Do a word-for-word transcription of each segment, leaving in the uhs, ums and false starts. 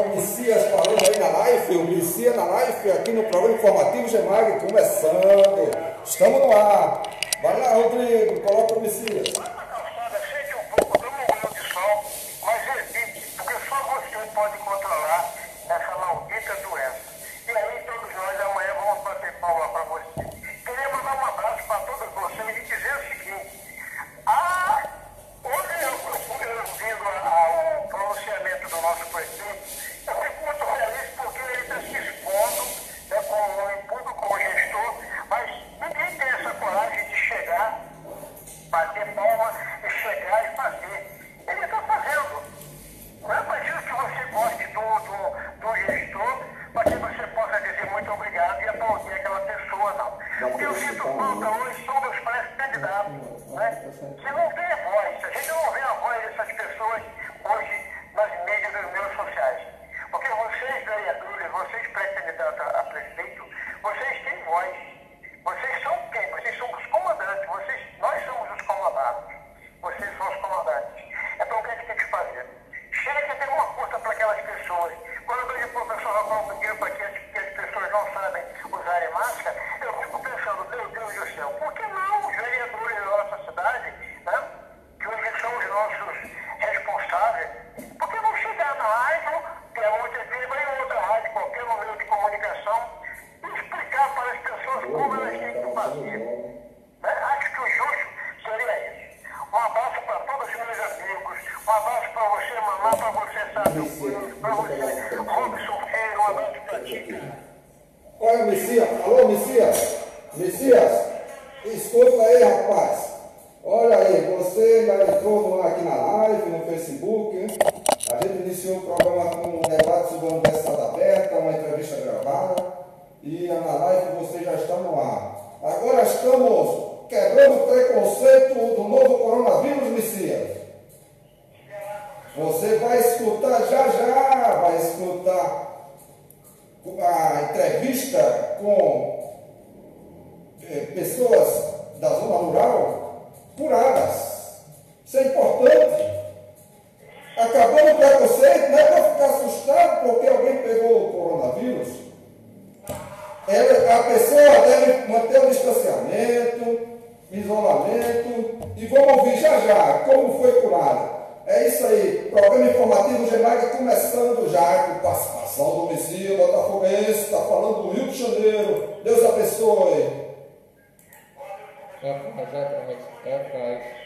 o Messias falando aí na live, o Messias na live, aqui no programa informativo Gemag, começando. Estamos no ar. Vai lá, Rodrigo, coloca o Messias. Sente um pouco, toma um banho de sol, mas evite, porque só você pode controlar essa maldita doença. E aí todos nós amanhã vamos bater palma para você. Queria mandar um abraço para todos vocês e dizer o seguinte. Ah, hoje eu fui ouvindo ao pronunciamento do nosso prefeito, eu fico muito feliz porque ele está se expondo, né, como em público, como gestor, mas ninguém tem essa coragem de chegar, bater palma e chegar e fazer. Ele está fazendo. Não é preciso que você goste do, do, do gestor para que você possa dizer muito obrigado e aplaudir aquela pessoa, não. O que eu sinto falta hoje são meus pré-candidatos, né? Que não tem voz. A gente não vê a voz dessas pessoas hoje nas mídias dos meios sociais. Porque vocês, vereadores, vocês pré-candidatos a prefeito, vocês têm voz. Vocês são quem? Vocês são os comandantes. Vocês, nós somos os comandados. Vocês são os comandantes. Então o que a gente tem que fazer? Chega que ter uma força para aquelas pessoas. Quando eu vejo o professor Rafael pedindo para que, que as pessoas não sabem usarem máscara, eu fico pensando, meu Deus do céu, por que não os vereadores da nossa cidade, né, que hoje são os nossos responsáveis, por que não chegar na rádio, que é uma T V, mas em outra rádio, qualquer meio de comunicação, e explicar para as pessoas como elas têm que fazer? Né? Acho que o justo seria isso. Um abraço para todos os meus amigos, um abraço para você, mamãe, para você, Sábio, para você, Robson Ferreira, um abraço para ti. Olha, Messias, alô, Messias, Messias, escuta aí, rapaz. Olha aí, você já entrou no, aqui na live, no Facebook, hein? A gente iniciou o programa com um debate sobre a Universidade Aberta, uma entrevista gravada, e na live você já está no ar. Agora estamos quebrando o preconceito do novo coronavírus, Messias. Você vai escutar já já, vai escutar a entrevista com eh, pessoas da zona rural curadas. Isso é importante. Acabando o preconceito, não é para ficar assustado porque alguém pegou o coronavírus. Ela, a pessoa deve manter o distanciamento, isolamento, e vamos ouvir já já como foi curada. É isso aí, programa informativo Gemag começando já com participação do Messias Botafoguense, está falando do Rio de Janeiro. Deus abençoe. É, é, é, é,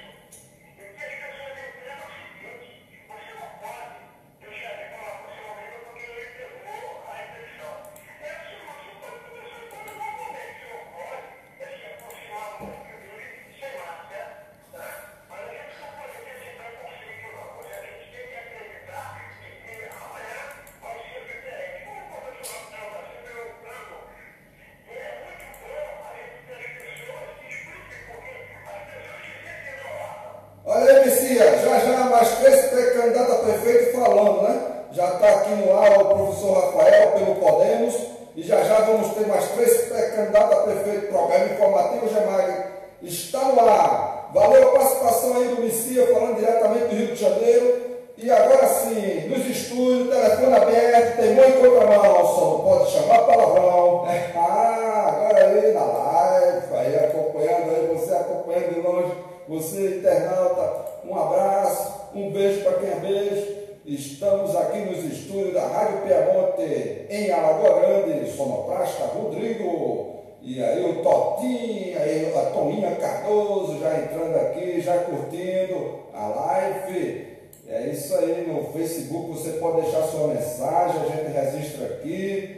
Olha aí, Messias, já já mais três pré-candidatos a prefeito falando, né? Já está aqui no ar o professor Rafael pelo Podemos, e já já vamos ter mais três pré-candidatos a prefeito. Programa informativo Gemag está no ar. Valeu a participação aí do Messias, falando diretamente do Rio de Janeiro. E agora sim, nos estúdios, telefone aberto, tem mão em contramão, só não pode chamar palavrão. Ah, agora aí na live, aí acompanhando, aí você acompanhando de longe. Você, internauta, um abraço, um beijo para quem é beijo. Estamos aqui nos estúdios da Rádio Piamonte, em Alagoa Grande, sonoplasta Rodrigo. E aí o Totinho, aí a Toninha Cardoso já entrando aqui, já curtindo a live. É isso aí, no Facebook você pode deixar sua mensagem, a gente registra aqui.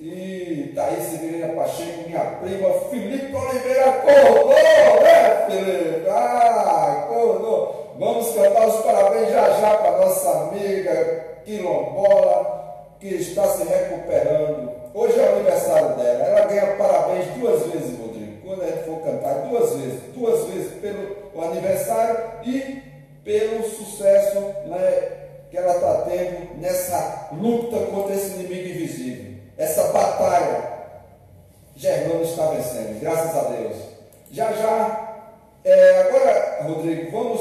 E Thaís Severina Pacheco, minha prima, Felipe Oliveira acordou, né, Felipe? Ah, acordou. Vamos cantar os parabéns já já para nossa amiga quilombola, que está se recuperando. Hoje é o aniversário dela. Ela ganha parabéns duas vezes, Rodrigo. Quando a gente for cantar, duas vezes. Duas vezes pelo o aniversário e pelo sucesso, né, que ela está tendo nessa luta contra esse inimigo invisível. Essa batalha, Germano está vencendo, graças a Deus. Já já, é, agora, Rodrigo, vamos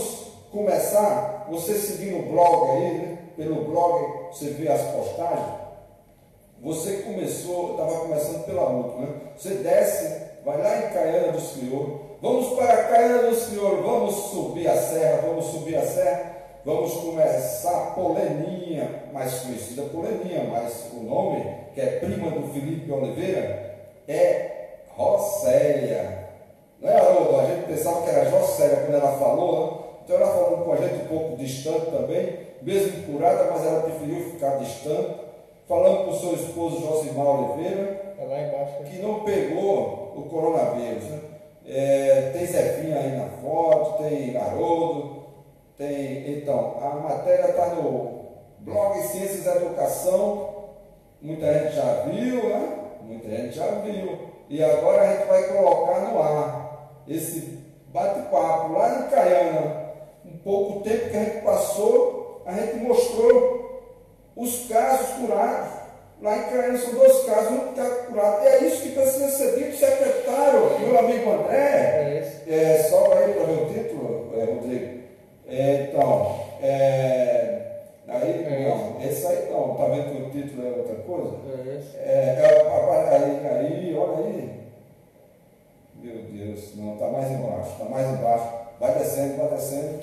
começar, você seguindo o blog aí, né? Pelo blog você vê as postagens. Você começou, estava começando pela última, né? Você desce, vai lá em Caiana dos Crioulos. Vamos para Caiana dos Crioulos, vamos subir a serra, vamos subir a serra. Vamos começar Poleninha, mais conhecida Poleninha, mas o nome, que é prima do Felipe Oliveira, é Rocélia. Não é, Haroldo? A gente pensava que era Jocélia quando ela falou, né? Então ela falando com a gente um pouco distante também, mesmo curada, mas ela preferiu ficar distante, falando com o seu esposo Josimar Oliveira, É lá embaixo. que não pegou o coronavírus, né? É, tem Zefinha aí na foto, tem Haroldo, tem, então, a matéria está no blog Ciências e Educação, muita gente já viu, né? Muita gente já viu, e agora a gente vai colocar no ar esse bate-papo lá em Caiana. Um pouco tempo que a gente passou, a gente mostrou os casos curados. Lá em Caiana são dois casos, um que está curado. E é isso que precisa ser dito, secretário, meu amigo André. É esse. É, só aí para ver o título, é, Rodrigo. É, então, é, aí, É não, esse aí não, tá vendo que o título é outra coisa? É esse. É, é, aí, aí, olha aí. Meu Deus, não, está mais embaixo, está mais embaixo. Vai descendo, vai descendo.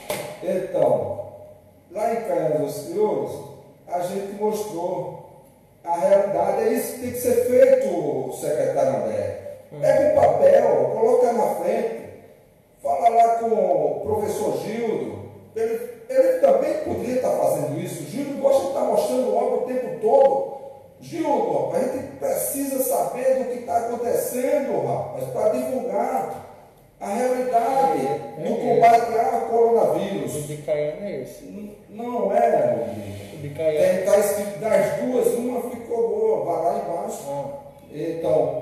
Então, lá em Caiana dos Crioulos, a gente mostrou a realidade. É isso que tem que ser feito, secretário André. Pega um papel, coloca na frente, fala lá com o professor Gildo. Ele, ele também poderia estar fazendo isso. O Gildo gosta de estar mostrando algo o tempo todo. Gildo, a gente precisa saber do que está acontecendo, rapaz, para divulgar a realidade do combate ao O coronavírus. de Caiana é esse. N- Não é, Rodrigo. O de Tem Caiana. está escrito das duas, uma ficou boa, vai lá embaixo. Ah, Então,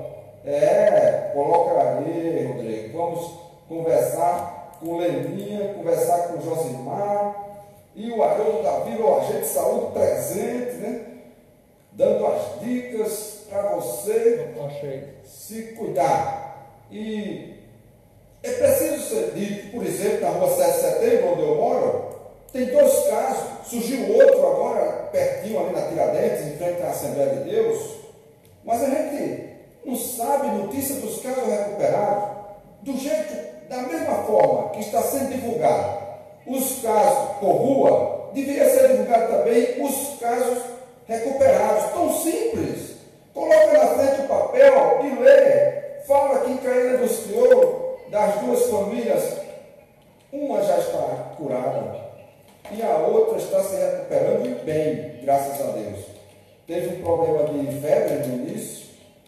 é, coloca aí, Rodrigo. Vamos conversar com o Leninha, conversar com o Josimar e o Haroldo da Vila, o agente de saúde presente, né? Dando as dicas para você achei. se cuidar. E é preciso ser dito, por exemplo, na rua sete de setembro, onde eu moro, tem dois casos. Surgiu outro agora, pertinho ali na Tiradentes, em frente à Assembleia de Deus. Mas a gente não sabe notícia dos casos recuperados. Do jeito, da mesma forma que está sendo divulgado os casos por rua, deveria ser divulgado também os casos recuperados. Tão simples. Coloca na frente o papel e lê. Fala que em Caiana dos Crioulos, das duas famílias, uma já está curada e a outra está se recuperando e bem, graças a Deus. Teve um problema de febre no início.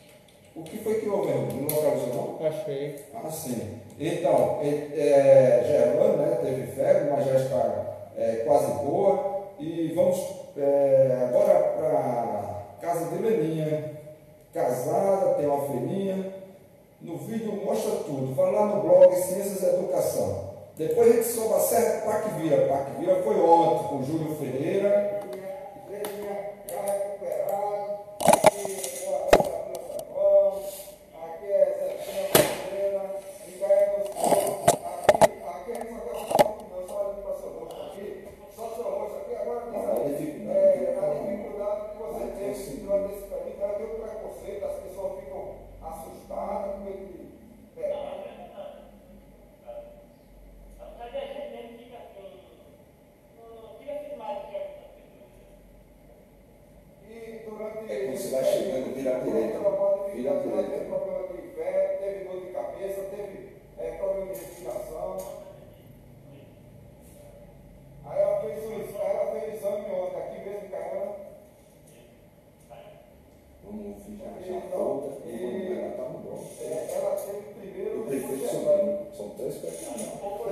O que foi que houve? Não localizou, não? Achei. Ah, sim. Então, é, é, Gerlane, né, teve febre, mas já está é, quase boa. E vamos é, agora para a casa de Leninha. Casada, tem uma filhinha. No vídeo mostra tudo. Vai lá no blog Ciências e Educação. Depois a gente sobe a Serra Paquivira. Paquivira foi ontem com o Júlio Ferreira. Leninha já recuperado. Aqui é aqui é Zefinha Ferreira. E Caiana dos Crioulos. Aqui, aqui a gente só tem uma foto, não, só olhando para o seu rosto aqui. Só seu rosto aqui. Agora diz aí, é, a dificuldade que você teve durante esse período. Ela tem um preconceito, as pessoas ficam assustadas com ele. É. E durante É quando você vai chegando, vira à direita. Vira à direita. Teve problema de fé, teve dor de cabeça, teve é, problema de respiração. Aí ela fez o ela fez o exame ontem, aqui mesmo em Caiana. Vamos ficar já volta e vamos pegar, tá no bom. É, ela teve primeiro. O prefeito são, são três pessoas.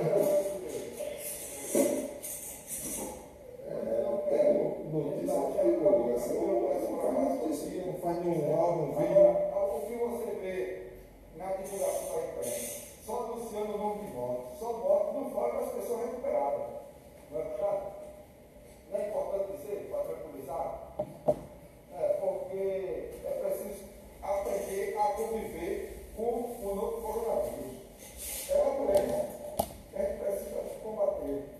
É, notícia que pegou, essa notícia não faz nenhum áudio, um vídeo. O que você vê na divulgação da imprensa, só anunciando o nome de voto, só voto, não fala para as pessoas recuperadas. Não é verdade? Não é importante dizer, para tranquilizar? É, porque é preciso aprender a conviver com o novo coronavírus. É uma doença que a gente precisa combater.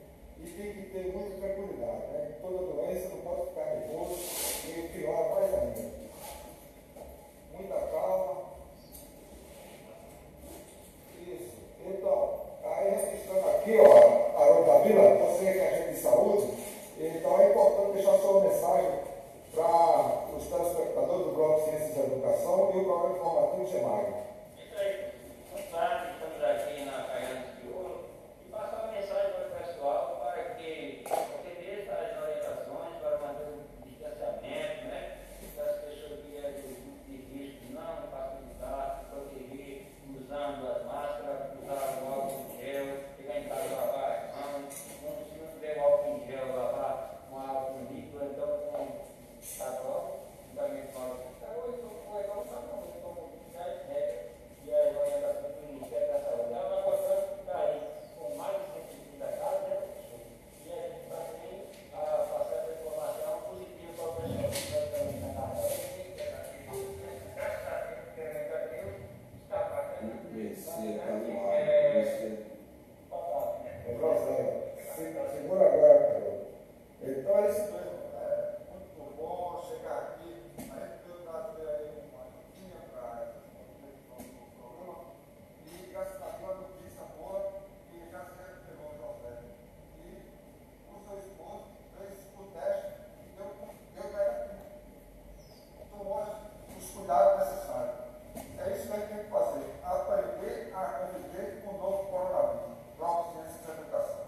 Chemago. Isso aí. Muito claro, estamos aqui na Caiana de Ouro e passar uma mensagem para o pessoal para que obedeça as orientações para manter o distanciamento, né? Para as pessoas que é do grupo de risco não facilitar, proteger, usando as máscaras, usar o álcool em gel, chegar em casa lavar as mãos, não, se não tiver álcool em gel, lavar com álcool líquido, então com sabão, também pode ficar, ou então ou então sabão, então já é regra, e a orientação do Ministério da Saúde. Ela vai gostando de ficar aí com mais de cento e trinta casos, né, professor? E a gente vai também a passar essa informação positiva para o pessoal que vai também na casa. Graças a Deus, querendo a Deus, está fazendo. Messias, está no ar. É, Messias. É Rosana, segura agora, cara. Então é isso mesmo. É muito bom chegar aqui. A gente deu trazer aí uma notinha para o programa. E graças a Deus a notícia boa que já se recuperou o José. E o seu esposo fez o teste e deu, deu negativo. Tomou os cuidados necessários. É isso que a gente tem que fazer. Aprender a conviver com o novo coronavírus. Vamos ciência de educação.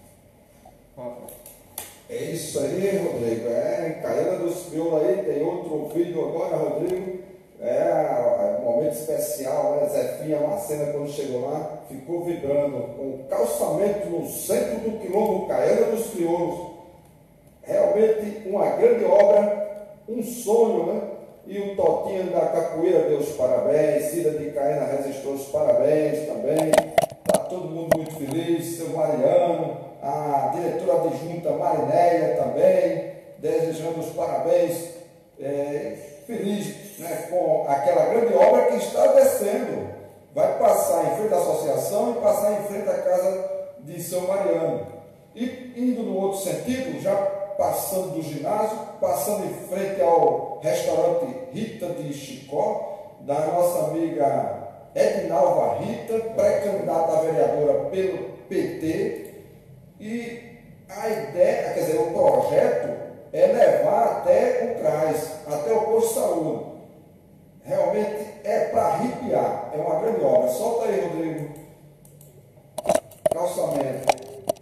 É isso aí, Rodrigo. É, em Caiana dos Crioulos aí tem outro vídeo agora, Rodrigo. É um momento especial, né? Zefinha Macena, quando chegou lá, ficou vibrando com o calçamento no centro do quilombo Caiana dos Crioulos. Realmente uma grande obra, um sonho, né? E o Totinho da Capoeira deu os parabéns, Cida de Caiana registrou os parabéns também. Está todo mundo muito feliz, seu Mariano, a diretora adjunta Marinéia também, desejando os parabéns, é, feliz, né, com aquela grande obra que está descendo. Vai passar em frente à associação e passar em frente à casa de São Mariano. E indo no outro sentido, já passando do ginásio, passando em frente ao restaurante Rita de Chicó, da nossa amiga Edinalva Rita, pré-candidata a vereadora pelo P T, e a ideia, quer dizer, o projeto é levar até o CRAS, até o posto de saúde. Realmente é para arrepiar, é uma grande obra. Solta aí, Rodrigo. Calçamento.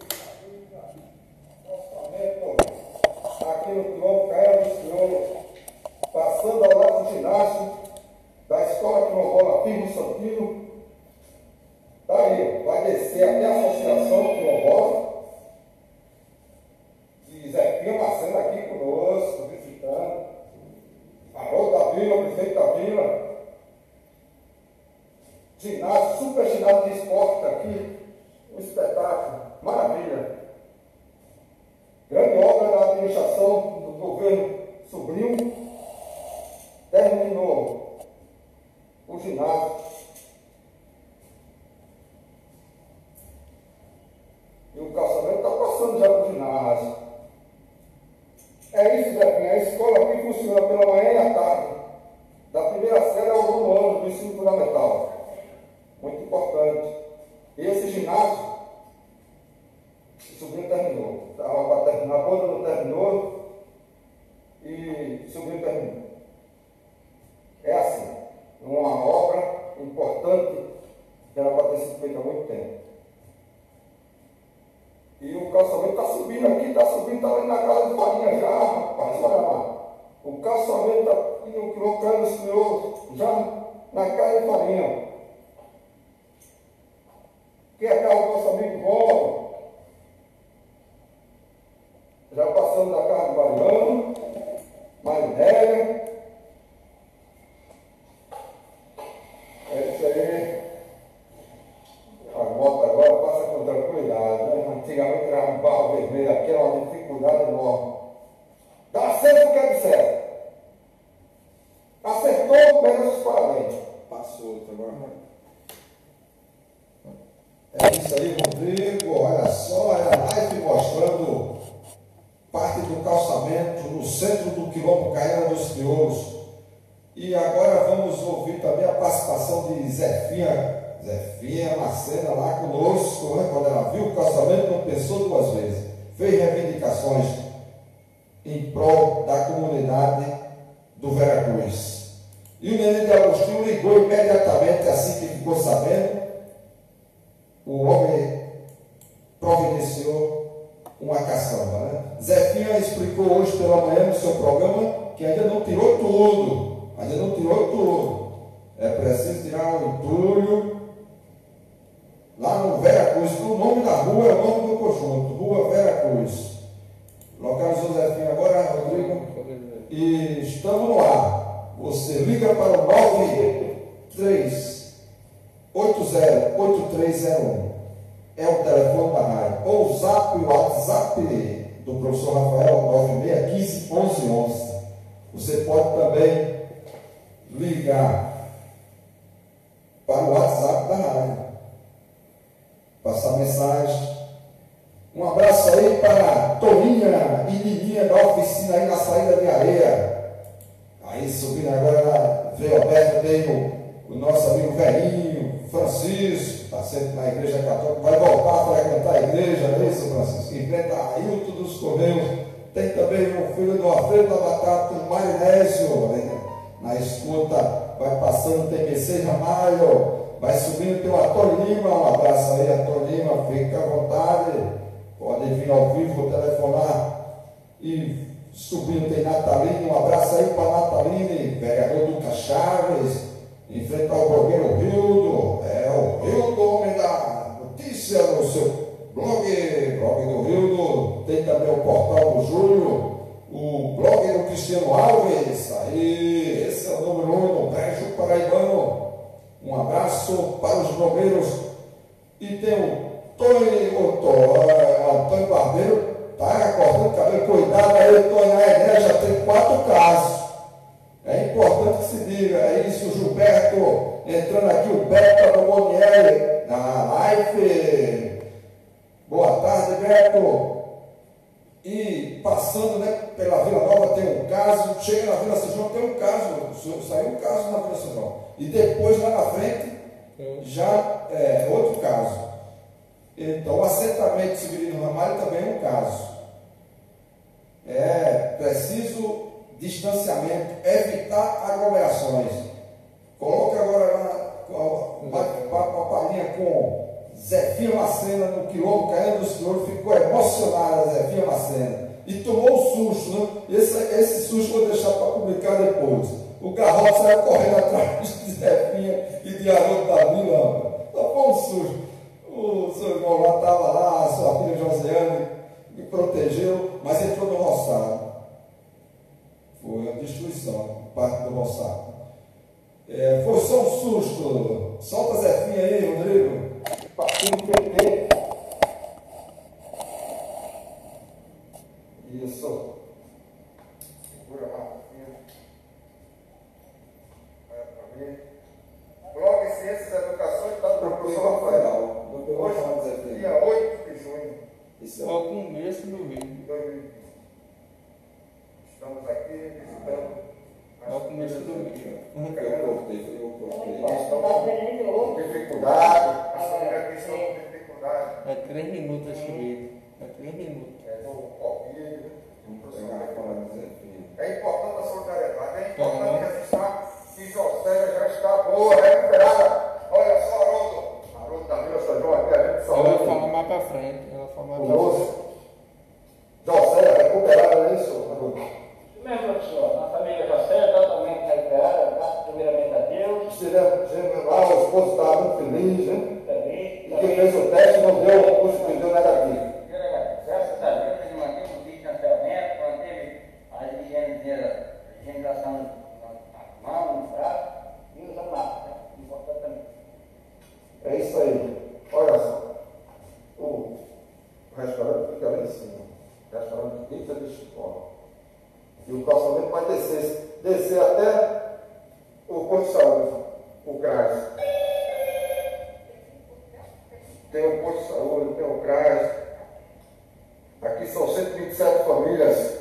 Calçamento aqui no quilombo Caiana dos Crioulos, passando ao lado do ginásio da Escola Quilombola Firmo Santino. Está aí, vai descer até a Associação Quilombola. E Zefinha Macena aqui conosco, visitando. Haroldo da Vila, prefeito da Vila. Ginásio, super ginásio de esporte está aqui. Um espetáculo, maravilha. Grande obra da administração do governo Sobrinho. Terminou o ginásio. E o calçamento está passando já para o ginásio. É isso, Zefinha. A escola aqui funciona pela manhã e à tarde. Da primeira série ao nono ano do ensino fundamental. Muito importante. E esse ginásio, o sobrinho terminou. Estava para terminar, a banda não terminou. E o sobrinho terminou. É assim. Uma obra importante que era para ter sido feita há muito tempo. E o calçamento está subindo aqui, está subindo, está ali na casa de farinha já, rapaz, olha lá. O calçamento está indo colocando os senhores já na casa de farinha. Que é a casa do nosso amigo Gomes. Já passando da casa de Mariano, Marinéia. É isso aí. A moto agora passa com tranquilidade, né? Antigamente era um barro vermelho, aqui era uma dificuldade enorme. Dá certo o que é de certo. Acertou, menos os parabéns. Passou outro agora. É isso aí, Rodrigo. Olha só, é a live mostrando parte do calçamento no centro do quilombo Caiana dos Crioulos. E agora vamos ouvir também a participação de Zefinha. Zefinha Macena lá conosco, né? Quando ela viu o calçamento, não pensou duas vezes. Fez reivindicações em prol da comunidade do Veracruz. E o Neném de Agostinho ligou imediatamente, assim que ficou sabendo. O homem providenciou uma caçamba, né? Zefinha explicou hoje pela manhã no seu programa que ainda não tirou tudo, ainda não tirou tudo. É preciso tirar um entulho lá no Vera Cruz. O nome da rua é o nome do conjunto, Rua Vera Cruz. Localizou Zefinha agora, Rodrigo, e estamos no ar. Você liga para o nove três oito zero oito três zero um. É o telefone da rádio. Ou o zap, o WhatsApp do professor Rafael, nove seis um cinco, um um um um. Você pode também ligar para o WhatsApp da rádio. Passar mensagem. Um abraço aí para Toninha e Nininha da oficina aí na saída de areia. Aí subindo agora, veio Alberto, veio o nosso amigo velhinho, Francisco, está sempre na igreja católica, vai voltar a frequentar a igreja, não é isso, Francisco? Enfrenta Ailton dos Correios. Tem também o filho do Alfredo da Batata, o Marinésio, né? Na escuta, vai passando, tem Mercedes Ramalho, vai subindo, tem o Antônio Lima, um abraço aí, Antônio Lima, fica à vontade, pode vir ao vivo, telefonar. E subindo tem Natalino, um abraço aí para Natalino, vereador Lucas Chaves, em frente ao blogueiro Rildo, é o Rildo, homem da notícia no seu blog, blog do Rildo, tem também o portal do Júlio, o blog do Cristiano Alves, aí, esse é o número um do Brejo Paraibano. Um abraço para os blogueiros. E tem o Tony, o Tony, Antônio Barbeiro, tá cortando cabelo, cuidado aí, Tony, a Ené já tem quatro casos. É importante que se diga, é isso, o Gilberto, entrando aqui, o Beto Bomonieri, na live. Boa tarde, Beto. E passando, né, pela Vila Nova tem um caso, chega na Vila São João, tem um caso, saiu um caso na Vila São João. E depois lá na frente, já é outro caso. Então, o assentamento Severino Ramalho também é um caso. É preciso distanciamento, evitar aglomerações. Coloca agora lá uma palhinha com Zefinha Macena no quilômetro, caindo dos quilômetros, ficou emocionada Zefinha Macena. E tomou um susto, né? Esse, esse susto vou deixar para publicar depois. O Garrote saiu correndo atrás de Zefinha e de Haroldo da Vila. Tomou um susto. O seu irmão lá estava lá, a sua filha Josiane me protegeu, mas entrou no roçado. Foi uma destruição, parte do roçado. É, foi só um susto. Solta a Zefinha aí, Rodrigo. Partido P T. Isso. Segura a Rafinha. Olha para mim. Blog Ciências, Educação e Tal do professor Rafael. Hoje, dia oito de junho. Isso é o começo do vídeo. dois mil e vinte. Estamos aqui visitando. É o começo do vídeo. Eu cortei, eu cortei. Estamos com dificuldade. A família questão com dificuldade. É três minutos esse vídeo. É três minutos. É do Covid. É importante a solidariedade. É importante registrar que José já está boa, recuperada. Olha só, Haroldo. Haroldo da Vila São João aqui, a gente só. Eu vou falar mais para frente. Eu vou falar mais para frente. José recuperada, não é isso, Haroldo? Mesmo, professor, a família José totalmente recuperada, graças primeiramente a Deus. Estivemos lá, o esposo estava muito feliz, né? Também. E quem fez o teste não deu o curso que deu negativo. Graças a Deus, ele manteve o distanciamento, manteve a higienização na mão, no braço e usando máscara, né? Importante também. É isso aí. Olha só. O restaurante fica lá em cima. O restaurante Pizza de Chicó. E o calçamento vai descer, descer até o posto de saúde, o CRAS. Tem o posto de saúde, tem o CRAS. Aqui são cento e vinte e sete famílias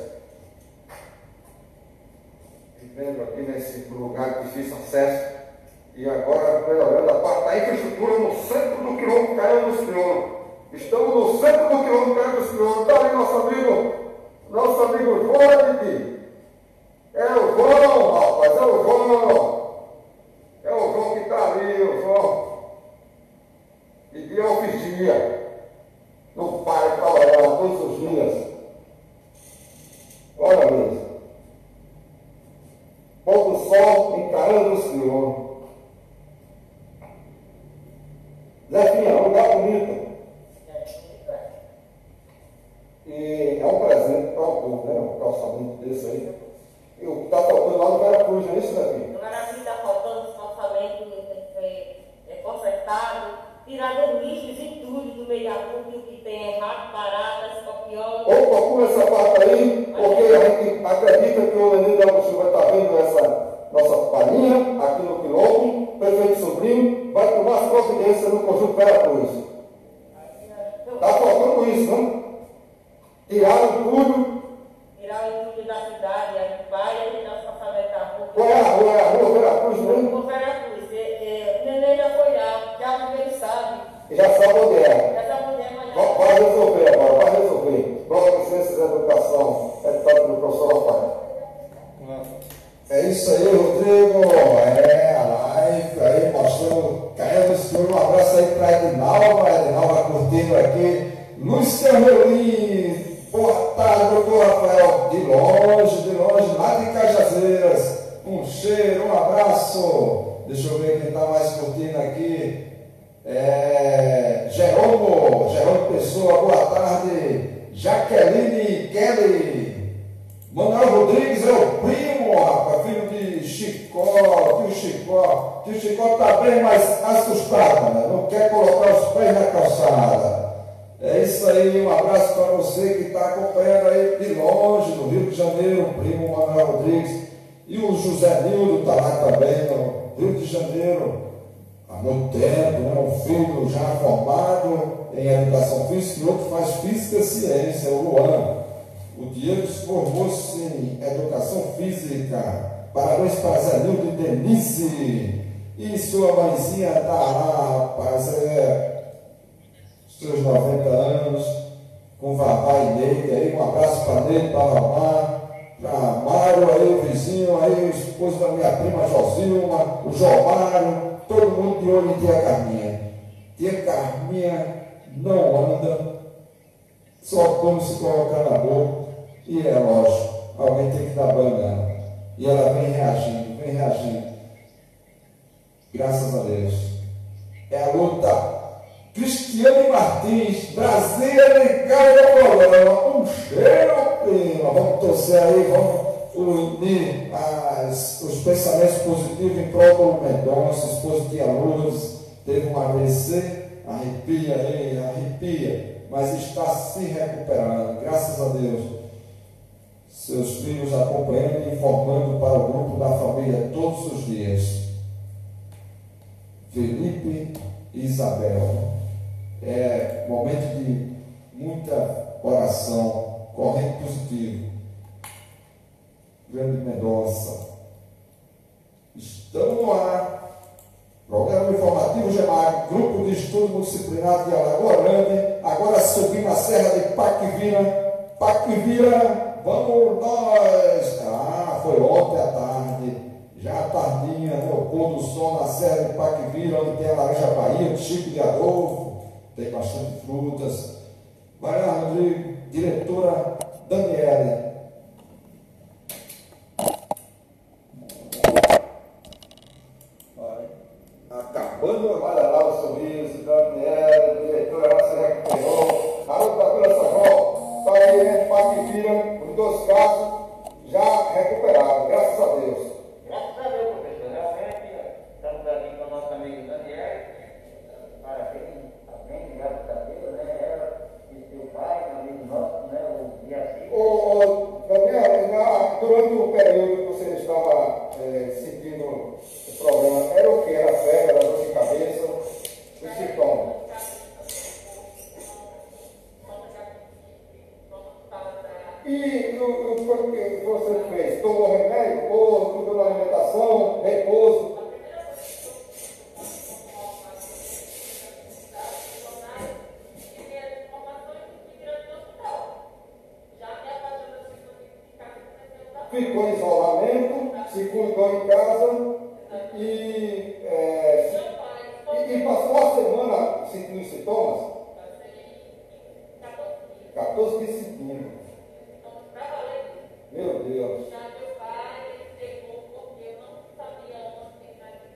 vivendo aqui nesse lugar de difícil acesso. E agora melhorando a parte da infraestrutura no centro do quilômetro Caião dos Crioulos. Estamos no centro do quilômetro Caião dos Crioulos. Está ali nosso amigo, nosso amigo João Didi. É o João, rapaz, é o João. ouro. Zefinha, um lugar bonito. E é um presente para o povo, né? Um calçamento desse aí. E o que está faltando lá no Veracruz, não é isso, Zefinha? No Veracruz está faltando os calçamentos é, é, consertados, tirando lixos e tudo do meio da rua, o que tem errado, baratas, copiolas. Ou procura essa parte aí, porque a gente acredita que o Lenin da Augusto vai estar vendo essa nossa palhinha aqui no quilombo. Prefeito Sobrinho vai tomar as providências no conjunto Veracruz. Está faltando isso, não? Tiraram tudo. Tiraram tudo da cidade, a pai, a gente está passando da rua. Qual é a rua? É a rua Veracruz, O né? Veracruz, é, é, o neném já foi lá, já ninguém sabe. Já sabe onde é. Já sabe onde é, mas Vai, vai resolver agora, vai resolver. Prova de Ciências da Educação, editado pelo professor Rafael. É isso aí, Rodrigo. É a live aí mostrando Caio Escuro. Um abraço aí para Edinalva. Edinalva curtindo aqui. Luciano Lins. Boa tarde, doutor Rafael. De longe, de longe, lá de Cajazeiras. Um cheiro, um abraço. Deixa eu ver quem está mais curtindo aqui. É, Jerônimo, Jerônimo Pessoa, boa tarde. Jaqueline Kelly. Manuel Rodrigues é o primo, rapaz, filho de Chicó, tio Chicó. Tio Chicó está bem mais assustado, né? Não quer colocar os pés na calçada. É isso aí, um abraço para você que está acompanhando aí de longe, do Rio de Janeiro, o primo Manuel Rodrigues. E o José Nildo está lá também, no Rio de Janeiro. Há muito tempo, né? Um filho já formado em educação física e outro faz física e ciência, o Luan. O Diego formou-se em educação física. Parabéns para Zé Nildo e Denise. E sua mãezinha está lá, rapaz, é, seus noventa anos, com Vavá e Neide aí. Um abraço para Neide, para Vavá, para Mário aí, o vizinho aí, o esposo da minha prima Josilma, o Jomário, todo mundo de olho em Tia Carminha. Tia Carminha não anda, só como se colocar na boca. E é lógico, alguém tem que dar banho nela. E ela vem reagindo, vem reagindo. Graças a Deus. É a luta. Cristiane Martins, Brasília ligada ao programa. Um cheiro, prima. Vamos torcer aí, vamos unir as, os pensamentos positivos em prol do Mendonça, esposo de Lourdes, teve um A V C, arrepia aí, arrepia, mas está se recuperando, graças a Deus. Seus filhos acompanhando e informando para o grupo da família todos os dias. Felipe e Isabel. É momento de muita oração, corrente positivo. Grande Mendonça. Estamos no ar. Programa informativo Gemar, Grupo de Estudo Multidisciplinar de Alagoa Grande. Agora subindo a Serra de Paquivira. Paquivira. Vamos nós! Ah, foi ontem à tarde, já tardinha, né? O pôr do sol na Serra de Paquivira, onde tem a Laranja Bahia, o Chico de Adolfo, tem bastante frutas. Vai lá, Rodrigo, diretora Daniela. Vai. Acabando, olha lá o sorriso, Daniela, diretora, ela se recuperou. Alô, Bagulha São vai aí, né? Paquivira. Dois casos já recuperados, graças a Deus. Graças a Deus, professor. Realmente, estamos aqui com o nosso amigo Daniel. Parabéns, está bem, graças a Deus, né? Ela e seu pai, amigo nosso, né? O Diaci. Ô, ô, Daniel, durante o período que você estava é, sentindo o problema, era o que? Era febre, era dor de cabeça, os sintomas? E o, o, o que você fez? Tomou remédio? Ou mudou na alimentação? Repouso? Ficou em isolamento, se cuidou em casa e, é, e, e passou a semana sentindo sintomas? quatorze dias sentindo. Meu Deus.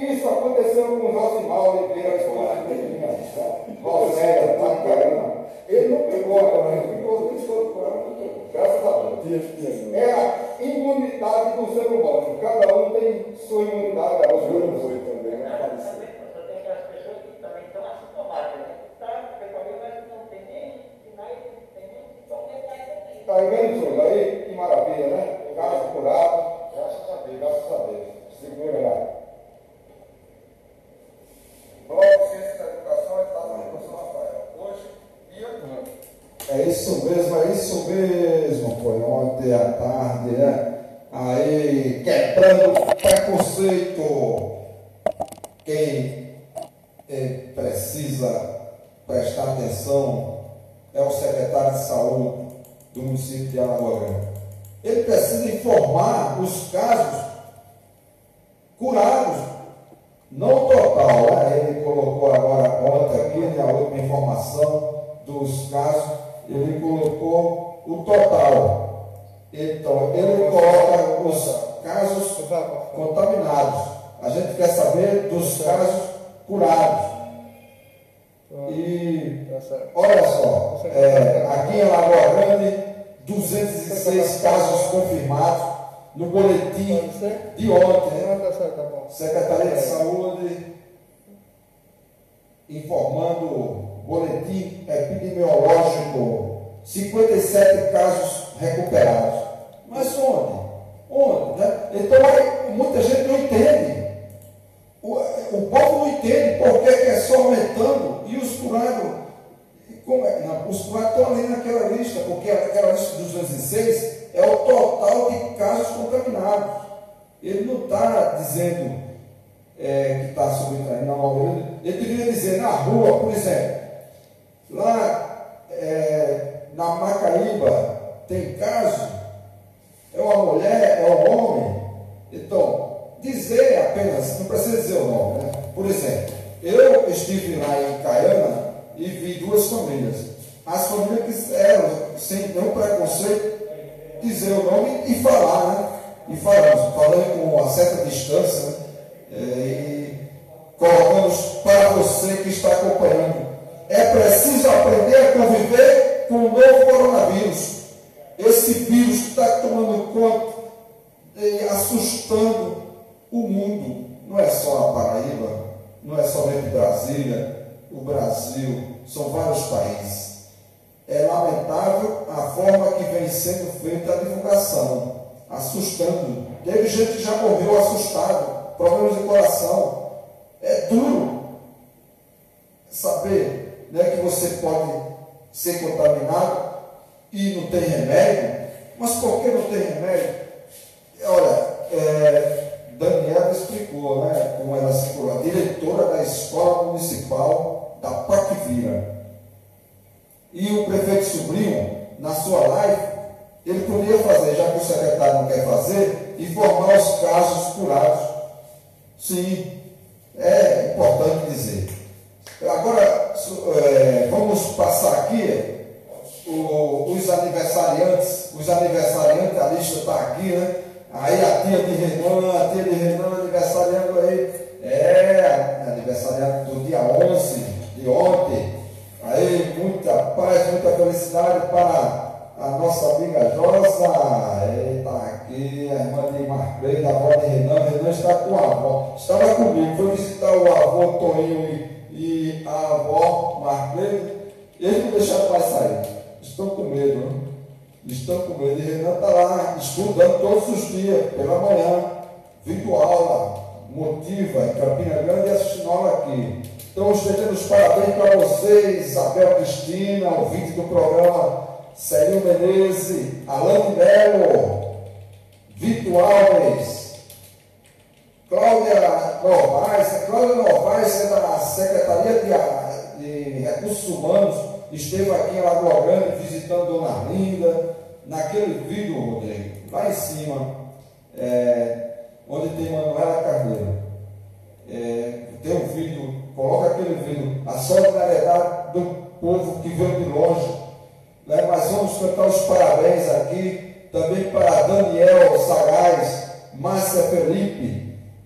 Isso aconteceu com o Josimar Oliveira, que foi na Pedrinha, Rosélia, lá em Carana. Ele não pegou a corona, ele ficou três anos, graças a Deus. É a imunidade do ser humano. Cada um tem sua imunidade. A outra não foi também, né? Só tem aquelas pessoas que também estão assintomáticas, né? Tá, mas não tem nem sinais, não tem nem qualquer coisa. Está vendo, senhor? Aí, que maravilha, né? Caso curado, graças a Deus, graças a Deus. Segura lá. Bloco de Ciência da Educação, está na Educação Rafael. Hoje, dia. É isso mesmo, é isso mesmo. Foi ontem à tarde, né? Aí, quebrando o preconceito. Quem eh, precisa prestar atenção é o secretário de saúde do município de Alagoa Grande. Ele precisa informar os casos curados, não total, né? Ele colocou agora ontem aqui, né, a última informação dos casos, ele colocou o total. Então, ele coloca os casos contaminados. A gente quer saber dos casos curados. E olha só, é, aqui em Alagoa Grande, duzentos e seis casos confirmados no boletim de ontem, né? Secretaria de Saúde informando boletim epidemiológico, cinquenta e sete casos recuperados. Mas onde? Onde? Né? Então aí, muita gente não entende. O, o povo não entende por que é só aumentando e os curados, como é? Não, os curados estão ali naquela lista, porque aquela lista dos duzentos e seis é o total de casos contaminados. Ele não está dizendo é, que está subtraindo, não. Ele, ele deveria dizer na rua, por exemplo, lá é, na Macaíba tem caso, é uma mulher, é um homem, então, dizer apenas, não precisa dizer o nome, né? Por exemplo, eu estive lá em Caiana e vi duas famílias. As famílias que eram, sem nenhum preconceito, dizer o nome e falar, né? E falamos, falando com uma certa distância, né? É, e colocamos para você que está acompanhando. É preciso aprender a conviver com o novo coronavírus. Esse vírus que está tomando conta e assustando o mundo. Não é só a Paraíba, não é somente Brasília, o Brasil, são vários países. É lamentável a forma que vem sendo feita a divulgação, assustando. Teve gente que já morreu assustado, problemas de coração. É duro saber, né, que você pode ser contaminado e não tem remédio. Mas por que não tem remédio? Olha, é, Daniela explicou, né, como ela se curou, a diretora da Escola Municipal da Paquivira. E o prefeito Sobrinho, na sua live, ele podia fazer, já que o secretário não quer fazer, informar os casos curados. Sim, é importante dizer. Agora, é, vamos passar aqui o, os aniversariantes. Os aniversariantes, a lista está aqui, né? Aí a tia de Renan, a tia de Renan aniversariando aí. É, aniversariante do dia onze de ontem. Aí, muita paz, muita felicidade para a nossa amiga Josa. Eita, aqui, a irmã de Marcreida, a avó de Renan. Renan está com a avó. Estava comigo, foi visitar o avô Toninho e, e a avó Marcreida. Eles não deixaram mais sair. Estão com medo, né? Estão com medo. E Renan está lá estudando todos os dias, pela manhã, vindo aula, motiva em Campina Grande e assistindo aula aqui. Então, estendendo os parabéns para vocês, Isabel Cristina, ouvinte do programa, Celio Menezes, Alain de Melo, Vitor Alves, Cláudia Novaes. Cláudia Novaes é da Secretaria de, de Recursos Humanos, esteve aqui em Alagoa Grande visitando Dona Arlinda, naquele vídeo, Rodrigo, lá em cima, é, onde tem Manuela Carneiro. É, tem um vídeo, coloca aquele vídeo, a solidariedade do povo que veio de longe. Né? Mas vamos cantar os parabéns aqui, também para Daniel Sagaz, Márcia Felipe,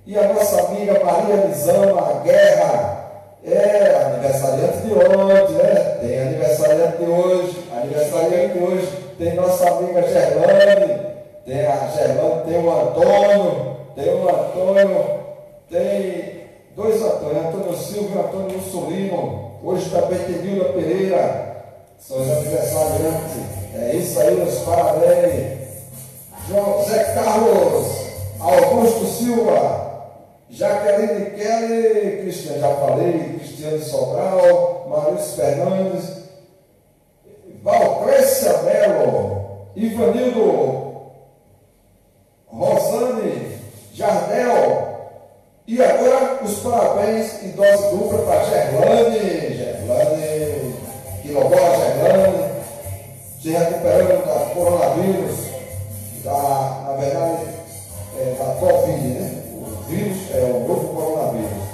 E a nossa amiga Maria Lisama Guerra, é aniversariante de ontem, né? Tem aniversariante de hoje, aniversariante de hoje, tem nossa amiga Gerlane, tem a Gerlane, tem o Antônio, tem o Antônio, tem dois Antônios, Antônio Silva e Antônio Mussolino. Hoje também tem Nilda Pereira, são os aniversariantes. É isso aí, os parabéns. João Zé Carlos, Augusto Silva, Jaqueline Kelly, Cristiano, já falei, Cristiano Sobral, Maurício Fernandes, Valcrécia Melo, Ivanildo, Rosane, Jardel, e agora os parabéns em dose dupla para Gerlane, Gerlane, Quilombola Gerlane, se recuperando da coronavírus, da, na verdade, é, da Covid, né? O vírus é o novo coronavírus.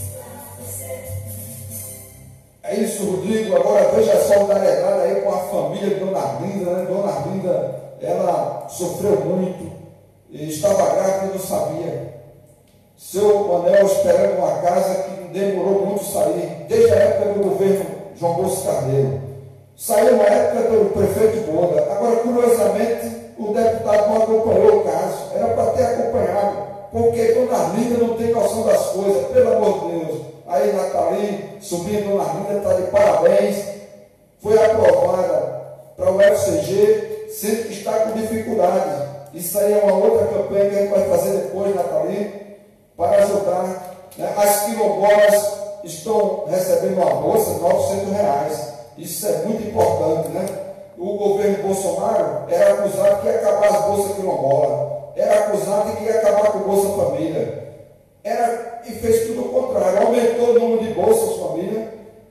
É isso, Rodrigo. Agora veja a solidariedade aí com a família de Dona Arlinda, né? Dona Arlinda, ela sofreu muito, e estava grávida e não sabia. Seu Manel esperando uma casa que demorou muito sair, desde a época do governo João Bosco Carneiro. Saiu na época do prefeito Boda. Agora, curiosamente, o deputado não acompanhou o caso. Era para ter acompanhado, porque Dona Arlinda não tem noção das coisas, pelo amor de Deus. Aí, Nathalie, sobrinha de Dona Arlinda, está de parabéns. Foi aprovada para o F C G, sempre que está com dificuldades. Isso aí é uma outra campanha que a gente vai fazer depois, Nathalie, para ajudar, né? As quilombolas estão recebendo uma bolsa de novecentos reais. Isso é muito importante, né? O governo Bolsonaro era acusado que ia acabar as bolsas quilombola, era acusado de que ia acabar com o Bolsa Família, era, e fez tudo o contrário, aumentou o número de bolsas família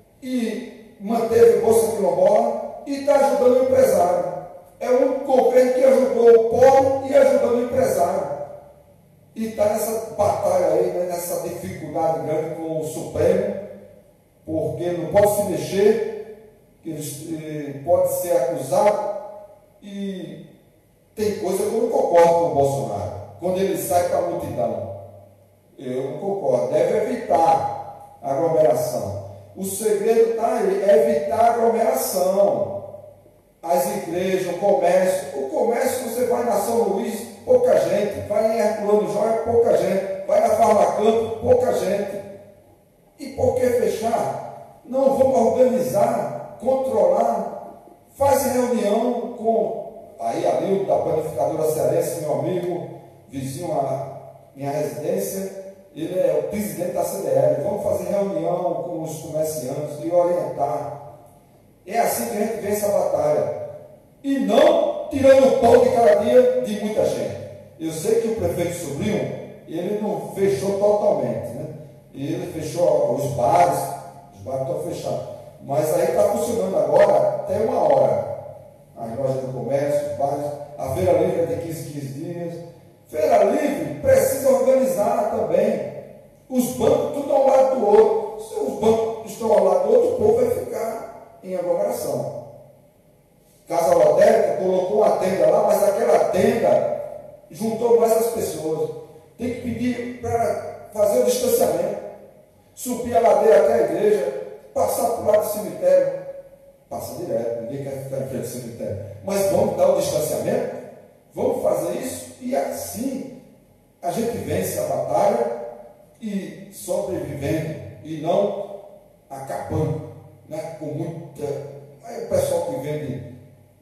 e manteve bolsa quilombola e está ajudando o empresário. É o único governo que ajudou o pobre e ajudando o empresário. E está nessa batalha aí, né, nessa dificuldade grande com o Supremo, porque não pode se mexer, que ele eh, pode ser acusado, e tem coisa que eu não concordo com o Bolsonaro, quando ele sai para a multidão. Eu não concordo, deve evitar a aglomeração. O segredo está aí, é evitar a aglomeração. As igrejas, o comércio, o comércio você vai na São Luís, pouca gente, vai em Herculano Jóia, pouca gente, vai na Farmacampo, pouca gente. E por que fechar? Não vamos organizar, controlar, faz reunião com, aí ali da panificadora cearense, meu amigo, vizinho à minha residência, ele é o presidente da C D L, vamos fazer reunião com os comerciantes e orientar. É assim que a gente vence a batalha. E não tirando o pão de cada dia de muita gente. Eu sei que o prefeito Sobrinho, ele não fechou totalmente, né? Ele fechou os bares, os bares estão fechados. Mas aí está funcionando agora até uma hora. As lojas do comércio, os bares, a Feira Livre é de quinze, quinze dias. Feira Livre precisa organizar também. Os bancos tudo ao lado do outro. Se os bancos estão ao lado do outro, o povo vai ficar em aglomeração. Casa Lotérica colocou uma tenda lá, mas aquela tenda juntou mais as pessoas. Tem que pedir para fazer o distanciamento, subir a ladeira até a igreja, passar por lá do cemitério. Passa direto, ninguém quer ficar em frente do cemitério. Mas vamos dar o distanciamento, vamos fazer isso, e assim a gente vence a batalha e sobrevivendo, e não acabando, né, com muita. Aí o pessoal que vende,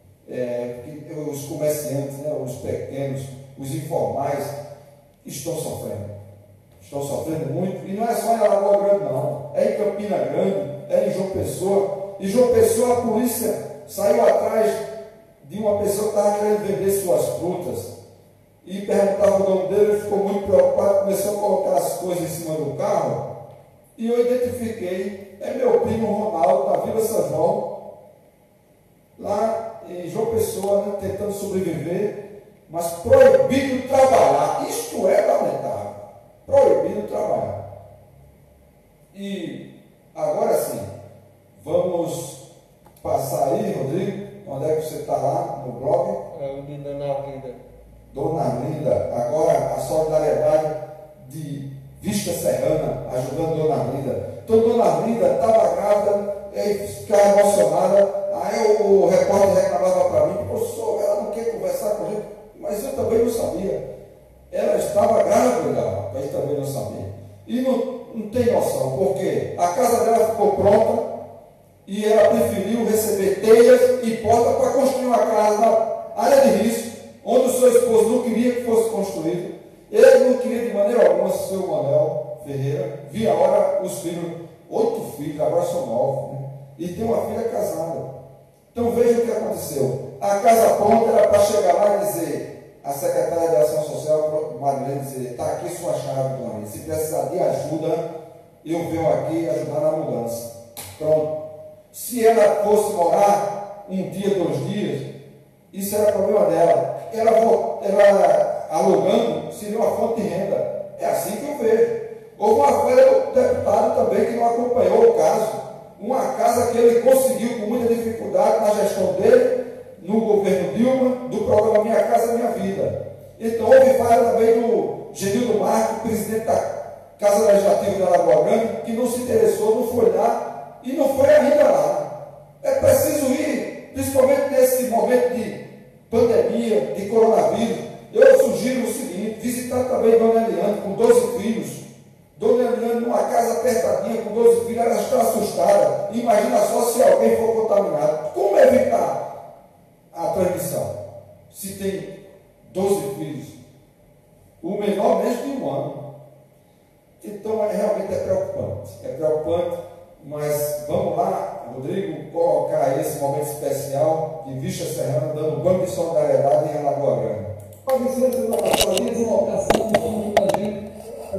é, os comerciantes, né, os pequenos, os informais, estão sofrendo. Estão sofrendo muito. E não é só em Alagoa Grande, não. É em Campina Grande, é em João Pessoa. E João Pessoa, a polícia saiu atrás de uma pessoa que estava querendo vender suas frutas. E perguntava o nome dele, ele ficou muito preocupado, começou a colocar as coisas em cima do carro. E eu identifiquei, é meu primo Ronaldo, da Vila São João, lá em João Pessoa, né, tentando sobreviver, mas proibido trabalhar. Isto é lamentável. Proibido trabalhar. E agora sim, vamos passar aí, Rodrigo, onde é que você está lá no blog? É o de Dona Arlinda. Dona Arlinda, agora a solidariedade de vida, estava grávida, e ficava emocionada. Aí o, o repórter reclamava para mim, professor, ela não quer conversar com a gente, mas eu também não sabia. Ela estava grávida, rapaz, eu também não sabia. E não, não tem noção, porque a casa dela ficou pronta e ela preferiu receber telhas e porta para construir uma casa na área de risco, onde o seu esposo não queria que fosse construído. Ele não queria de maneira alguma, seu Manuel Ferreira, via a hora os filhos, oito filhos, agora são nove, né? E tem uma filha casada. Então veja o que aconteceu. A casa pronta era para chegar lá e dizer, a secretária de Ação Social, Marilene, dizer, está aqui sua chave, dona Maria. Se precisar de ajuda, eu venho aqui ajudar na mudança. Pronto. Se ela fosse morar um dia, dois dias, isso era problema dela. Ela, ela alugando seria uma fonte de renda. É assim que eu vejo. Houve uma feira do deputado também que não acompanhou o caso. Uma casa que ele conseguiu com muita dificuldade na gestão dele, no governo Dilma, do programa Minha Casa Minha Vida. Então houve falha também do Genildo Marques, presidente da Casa Legislativa de Alagoa Grande, que não se interessou, não foi lá e não foi ainda lá. É preciso ir, principalmente nesse momento de pandemia, de coronavírus. Eu sugiro o seguinte, visitar também Dona Eliane com doze filhos. Dona Eliane, numa casa apertadinha com doze filhos, ela está assustada. Imagina só se alguém for contaminado. Como evitar a transmissão? Se tem doze filhos. O menor menos de um ano. Então, é, realmente é preocupante. É preocupante, mas vamos lá, Rodrigo, colocar esse momento especial de Vista Serrana, dando banco de solidariedade em Alagoa Grande. Com licença, eu vou colocação de muita gente.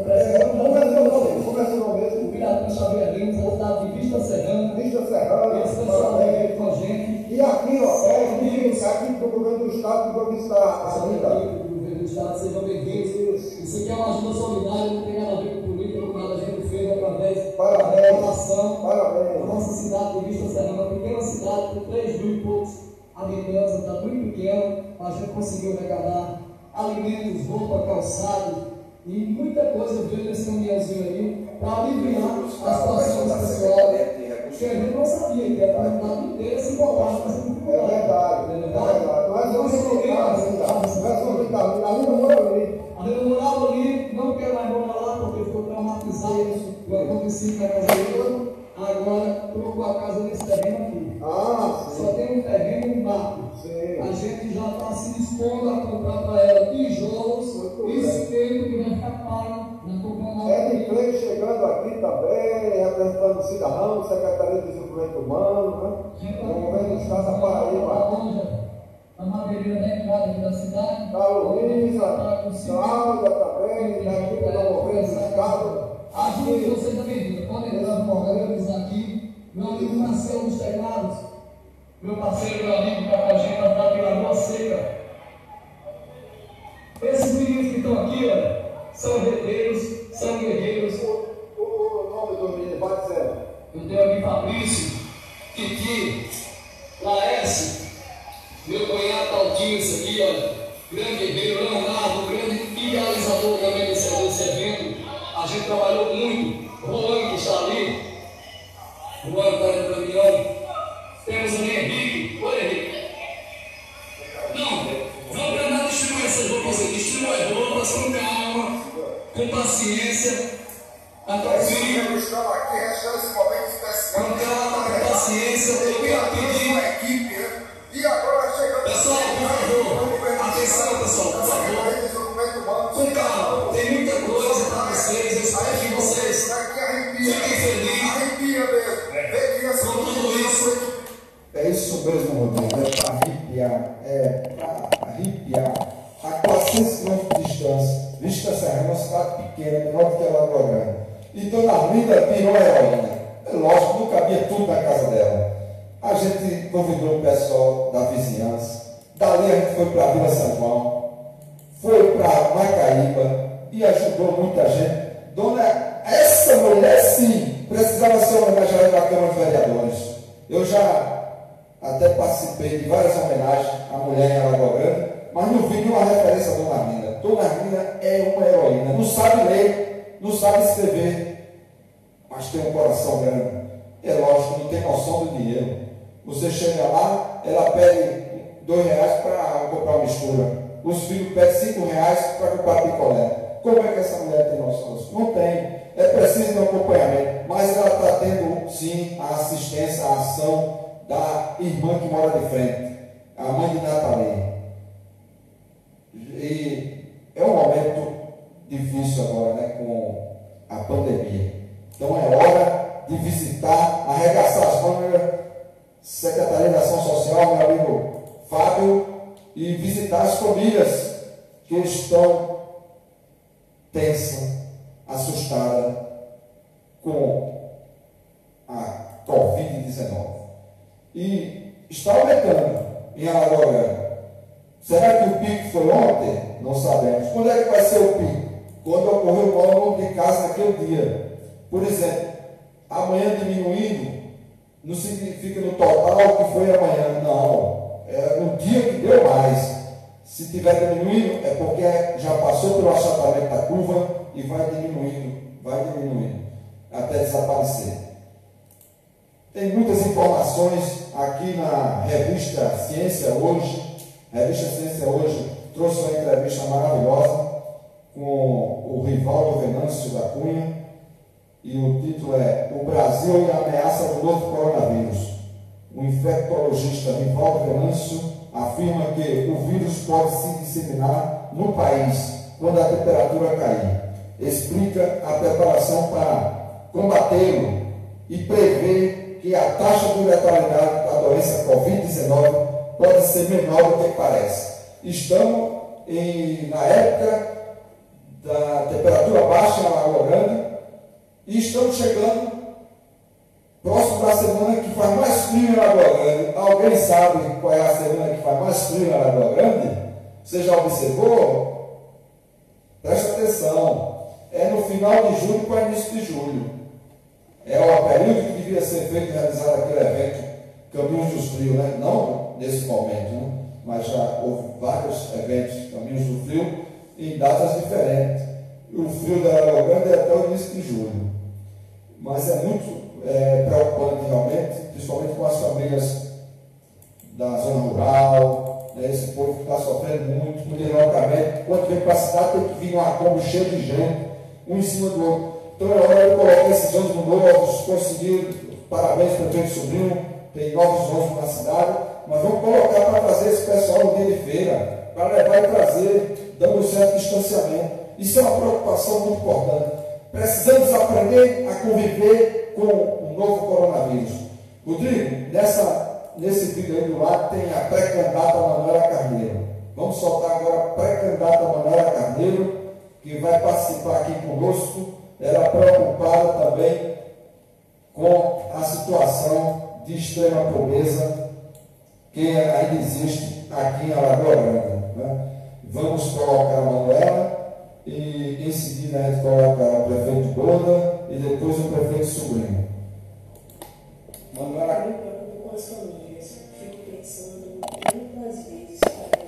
Começou mesmo. O vereador Xavier Lins, deputado de Vista Serrana. Vista Serrana. Esse pessoal aí com a gente. E aqui, ó, é aqui, aqui do governo do Estado que vamos estar a sanidade. O governo do Estado, sejam bem-vindos. Isso aqui é uma ajuda solidária, não tem nada a ver com política, com nada a gente fez através da população. Parabéns. A nossa cidade de Vista Serrana, uma pequena cidade com três mil e poucos habitantes, está muito pequena, a gente conseguiu arrecadar alimentos, roupa, calçado. E muita coisa veio nesse caminhãozinho aí para aliviar a situação do pessoal, que a gente não sabia que a comunidade inteira se encontrava com essa dificuldade. É verdade, é verdade. Mas eu não sei a Lina mora ali. A Lina morava ali, não quer mais morar lá porque ficou traumatizado com o acontecido na casa dele. Agora trocou a casa nesse terreno aqui. Ah, sim. Só tem um terreno e um barco. Sim. A gente já está se dispondo a comprar para ela tijolos e espelho que vai ficar pago na comprando. É de emprego chegando aqui também, representando o Cidadão, Secretaria de Desenvolvimento Humano, né? O governo do Estado da Paraíba. A madeireira da entrada da cidade. Da Luísa, Cláudia também, da equipe do governo do Estado. Ajude você também, podem organizar aqui. Meu amigo Marcelo dos Teclados, meu parceiro, meu amigo, que está com a gente na Pilagoa Seca. Esses meninos que estão aqui, olha, são guerreiros, são guerreiros. O, o nome do menino, pode ser? Eu tenho aqui Fabrício, Titi, Laércio, meu cunhado Taldinho, isso aqui, olha, grande guerreiro, Leonardo, grande idealizador também desse, desse evento. A gente trabalhou muito. Juan, que está ali. Juan está ali para mim, olha. Temos ali Henrique. Oi, Henrique. Não, vamos tentar distribuir essas roupas aqui. Distribuir roupas com calma, com paciência. Atalzinho. Estamos aqui, restando esse momento especial. Com calma, com paciência. Eu quero pedir uma equipe, né? E agora chegando. Pessoal, por favor. Atenção, pessoal, por favor. Com calma, tem muita coisa para vocês, eu espero que vocês fiquem felizes com tudo isso. É isso mesmo, Rodrigo, é para arrepiar, é para arrepiar. A quatrocentos quilômetros de distância, Vista Serrana é uma cidade pequena, menor do que a Lagoa Grande. E Dona Arlinda virou heroína. É lógico, não cabia tudo na casa dela. A gente convidou o pessoal da vizinhança, dali a gente foi para a Vila São João, foi para Macaíba e ajudou muita gente. Dona, essa mulher sim precisava ser homenageada na Câmara de Vereadores. Eu já até participei de várias homenagens à mulher em Alagoa Grande, mas não vi nenhuma referência a Dona Arlinda. Dona Arlinda é uma heroína, não sabe ler, não sabe escrever, mas tem um coração grande. É lógico, não tem noção do dinheiro. Você chega lá, ela pede dois reais para comprar uma mistura. Os filhos pedem cinco reais para comprar picolé. Como é que essa mulher tem noção disso? Não tem. É preciso de um acompanhamento. Mas ela está tendo, sim, a assistência, a ação da irmã que mora de frente, a mãe de Nathalie. E é um momento difícil agora, né, com a pandemia. Então é hora de visitar, arregaçar as mangas, Secretaria de Ação Social, meu amigo Fábio, e visitar as famílias que estão tensas, assustadas com a covid dezenove. E está aumentando em Alagoa Grande. Será que o pico foi ontem? Não sabemos. Quando é que vai ser o pico? Quando ocorreu o maior número de casos naquele dia. Por exemplo, amanhã diminuindo, não significa no total que foi amanhã, não. É no dia que deu mais. Se tiver diminuindo, é porque já passou pelo achatamento da curva e vai diminuindo, vai diminuindo, até desaparecer. Tem muitas informações aqui na revista Ciência Hoje. A revista Ciência Hoje trouxe uma entrevista maravilhosa com o Rivaldo Venâncio da Cunha, e o título é O Brasil e a Ameaça do Novo Coronavírus. O infectologista Rivaldo Venâncio afirma que o vírus pode se disseminar no país quando a temperatura cair. Explica a preparação para combatê-lo e prevê que a taxa de letalidade da doença covid dezenove pode ser menor do que parece. Estamos em, na época da temperatura baixa em Alagoa Grande e estamos chegando próximo da semana que faz mais frio em Alagoa Grande. Alguém sabe qual é a semana que faz mais frio em Alagoa Grande? Você já observou? Presta atenção. É no final de julho para início de julho. É o período que devia ser feito e realizado aquele evento Caminhos dos Frios, né? Não nesse momento, né? Mas já houve vários eventos Caminhos do Frio em datas diferentes. O frio da Alagoa Grande é até o início de julho. Mas é muito é, preocupante realmente, principalmente com as famílias da zona rural, né? Esse povo que está sofrendo muito, com deslocamento. Quando vem para a cidade tem que vir uma Kombi cheia de gente, um em cima do outro. Então é hora de colocar esses ônibus novos, conseguir, parabéns para o prefeito Sobrinho, tem novos ônibus na cidade, mas vamos colocar para trazer esse pessoal no dia de feira, para levar e trazer, dando um certo distanciamento. Isso é uma preocupação muito importante. Precisamos aprender a conviver com o novo coronavírus. Rodrigo, nessa, nesse vídeo aí do lado tem a pré-candidata Manuela Carneiro. Vamos soltar agora a pré-candidata Manuela Carneiro, que vai participar aqui conosco. Ela é preocupada também com a situação de extrema pobreza que ainda existe aqui em Alagoa Grande, né? Vamos colocar a Manuela e em seguida a gente coloca o prefeito Borda e depois o prefeito Sobrinho. Manuela. Eu me preocupo com as famílias, fico pensando muitas vezes para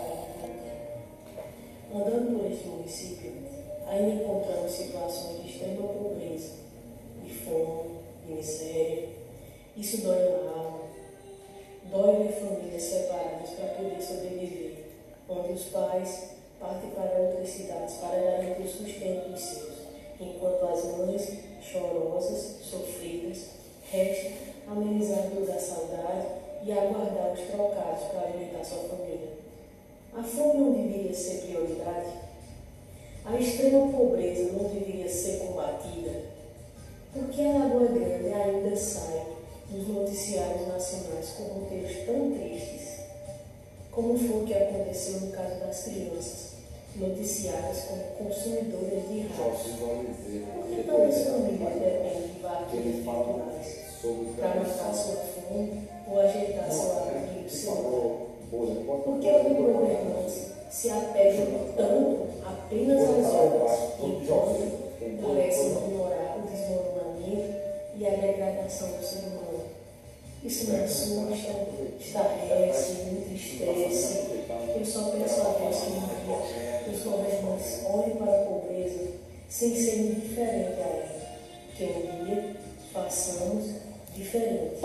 andando por este município, ainda encontramos situações de extrema pobreza, de fome, de miséria. Isso dói na alma. Dói ver famílias separadas para poder sobreviver, onde os pais partem para outras cidades para garantir o sustento dos seus, enquanto as mães, chorosas, sofridas, restam amenizar toda a saudade e aguardar os trocados para alimentar sua família. A fome não deveria ser prioridade? A extrema pobreza não deveria ser combatida? Por que a Alagoa Grande ainda sai nos noticiários nacionais com roteiros tão tristes? Como foi o que aconteceu no caso das crianças, noticiadas como consumidoras de rádio? Por que tantas famílias dependem de vários virtuais para matar sua fome ou ajeitar seu abrigo, seu lar? Por que os governantes se apegam tanto apenas às obras, enquanto parecem ignorar o desmoronamento e a degradação do ser humano? Isso me assusta, estarrece, me entristece. Eu só peço a Deus que um dia os governantes olhem para a pobreza sem ser indiferente a ela. Que um dia façamos diferente.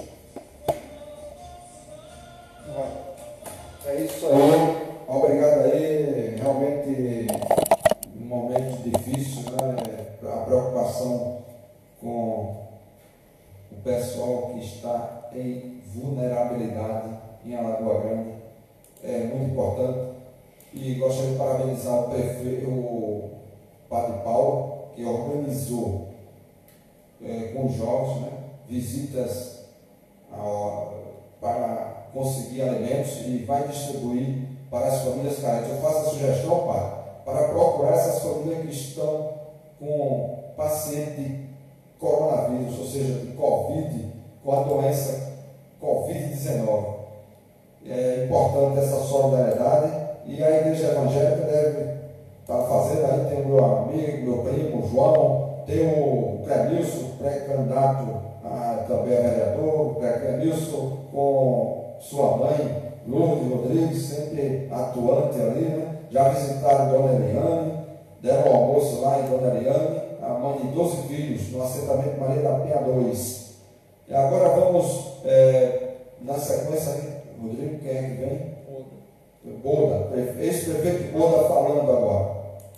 É isso aí. Obrigado aí. Realmente um momento difícil, né? A preocupação com o pessoal que está em vulnerabilidade em Alagoa Grande é muito importante. E gostaria de parabenizar o prefeito, o Padre Paulo, que organizou é, com os jovens, né, visitas a, para conseguir alimentos e vai distribuir para as famílias carentes. Eu faço a sugestão, Padre, para procurar essas famílias que estão com paciente coronavírus, ou seja, de Covid, com a doença covid dezenove. É importante essa solidariedade e a Igreja Evangélica deve estar fazendo. Aí tem o meu amigo, meu primo, João, tem o Clemilson, pré-candidato a, também a vereador, o Clemilson com sua mãe, Lourdes Rodrigues, sempre atuante ali, né? Já visitaram Dona Eliane, deram um almoço lá em Dona Eliane, a mãe de doze filhos, no assentamento Maria da Penha dois. E agora vamos, é, na sequência, Rodrigo, quem é que vem? Boda, ex-prefeito Boda falando agora.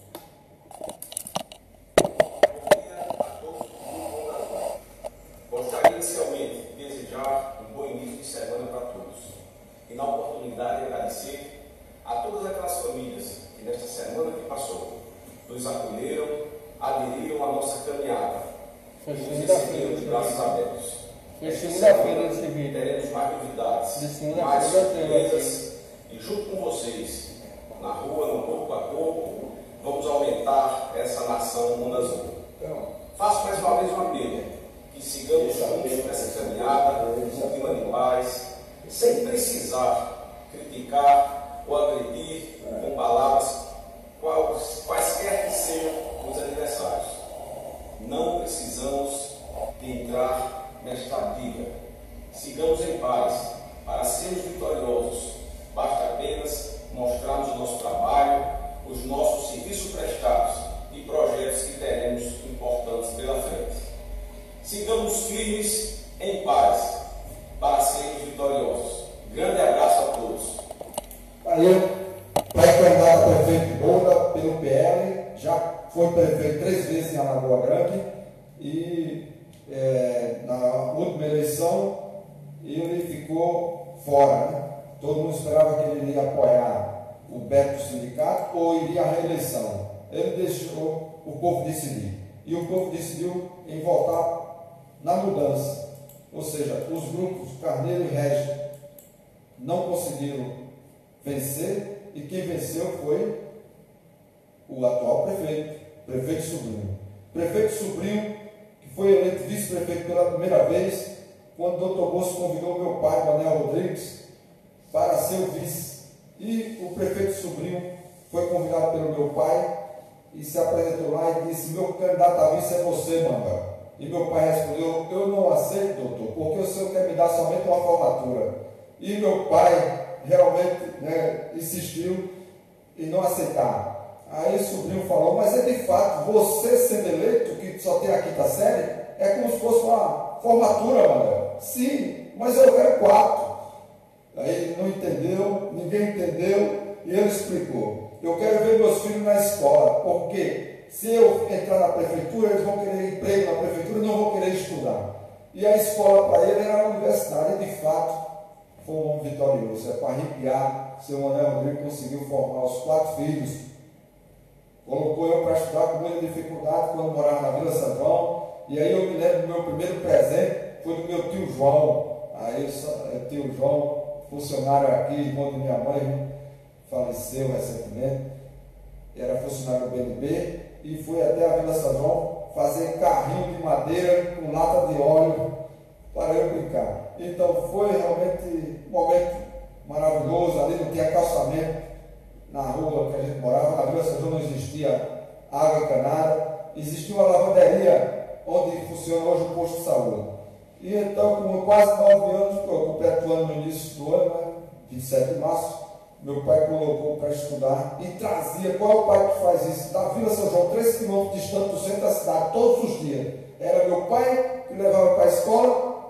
Gostaria inicialmente de desejar um bom início de semana para todos. E na oportunidade de agradecer a todas aquelas famílias que nesta semana que passou nos acolheram, aderiram à nossa caminhada. Foi e nos segunda-feira receberam de braços abertos. Foi segunda-feira desse vídeo. Teremos mais novidades, De segunda-feira mais já teve surpresas. E junto com vocês, na rua, no corpo a corpo, vamos aumentar essa nação Onda Azul. Faço mais uma vez um apelo, que sigamos juntos nessa caminhada, cultivando em paz, sem precisar criticar ou agredir com palavras quais, quaisquer que sejam os adversários. Não precisamos de entrar nesta briga. Sigamos em paz para sermos vitoriosos. Basta apenas mostrarmos o nosso trabalho, os nossos serviços prestados e projetos que teremos importantes pela frente. Sigamos firmes em paz para sermos vitoriosos. Grande abraço a todos. Aí, pré-candidato a prefeito Boda pelo P L, já foi prefeito três vezes em Alagoa Grande e é, na última eleição ele ficou fora, né? Todo mundo esperava que ele iria apoiar o Beto do sindicato ou iria à reeleição. Ele deixou o povo decidir. E o povo decidiu em votar na mudança. Ou seja, os grupos Carneiro e Regi não conseguiram vencer e quem venceu foi o atual prefeito, prefeito Sobrinho. Prefeito Sobrinho, que foi eleito vice-prefeito pela primeira vez, quando o doutor Bolso convidou meu pai, Manuel Rodrigues, para ser o vice. E o prefeito Sobrinho foi convidado pelo meu pai e se apresentou lá e disse: meu candidato a vice é você, Manuel. E meu pai respondeu: eu não aceito, doutor, porque o senhor quer me dar somente uma formatura. E meu pai realmente, né, insistiu em não aceitar. Aí o Sobrinho falou: mas é de fato, você sendo eleito, que só tem a quinta série, é como se fosse uma formatura, Manuel. Sim, mas eu quero quatro. Aí ele não entendeu, ninguém entendeu, e ele explicou: eu quero ver meus filhos na escola, porque se eu entrar na prefeitura, eles vão querer emprego na prefeitura e não vão querer estudar. E a escola para ele era a universidade, e de fato foi um vitorioso. É para arrepiar, seu Manuel Rodrigues conseguiu formar os quatro filhos, colocou eu para estudar com muita dificuldade quando morava na Vila São João, e aí eu me lembro do meu primeiro presente, foi do meu tio João. Aí o tio João, funcionário aqui, irmão de minha mãe, faleceu recentemente, era funcionário do B N B e foi até a Vila São João fazer carrinho de madeira com lata de óleo para eu brincar. Então foi realmente um momento maravilhoso. Ali não tinha calçamento na rua que a gente morava, na Vila São João não existia água encanada, existia uma lavanderia onde funciona hoje o posto de saúde. E então, com quase nove anos, estou completando no início do ano, né, vinte e sete de março, meu pai colocou para estudar e trazia. Qual é o pai que faz isso? Da Vila São João, três quilômetros distante do centro da cidade, todos os dias. Era meu pai que levava para a escola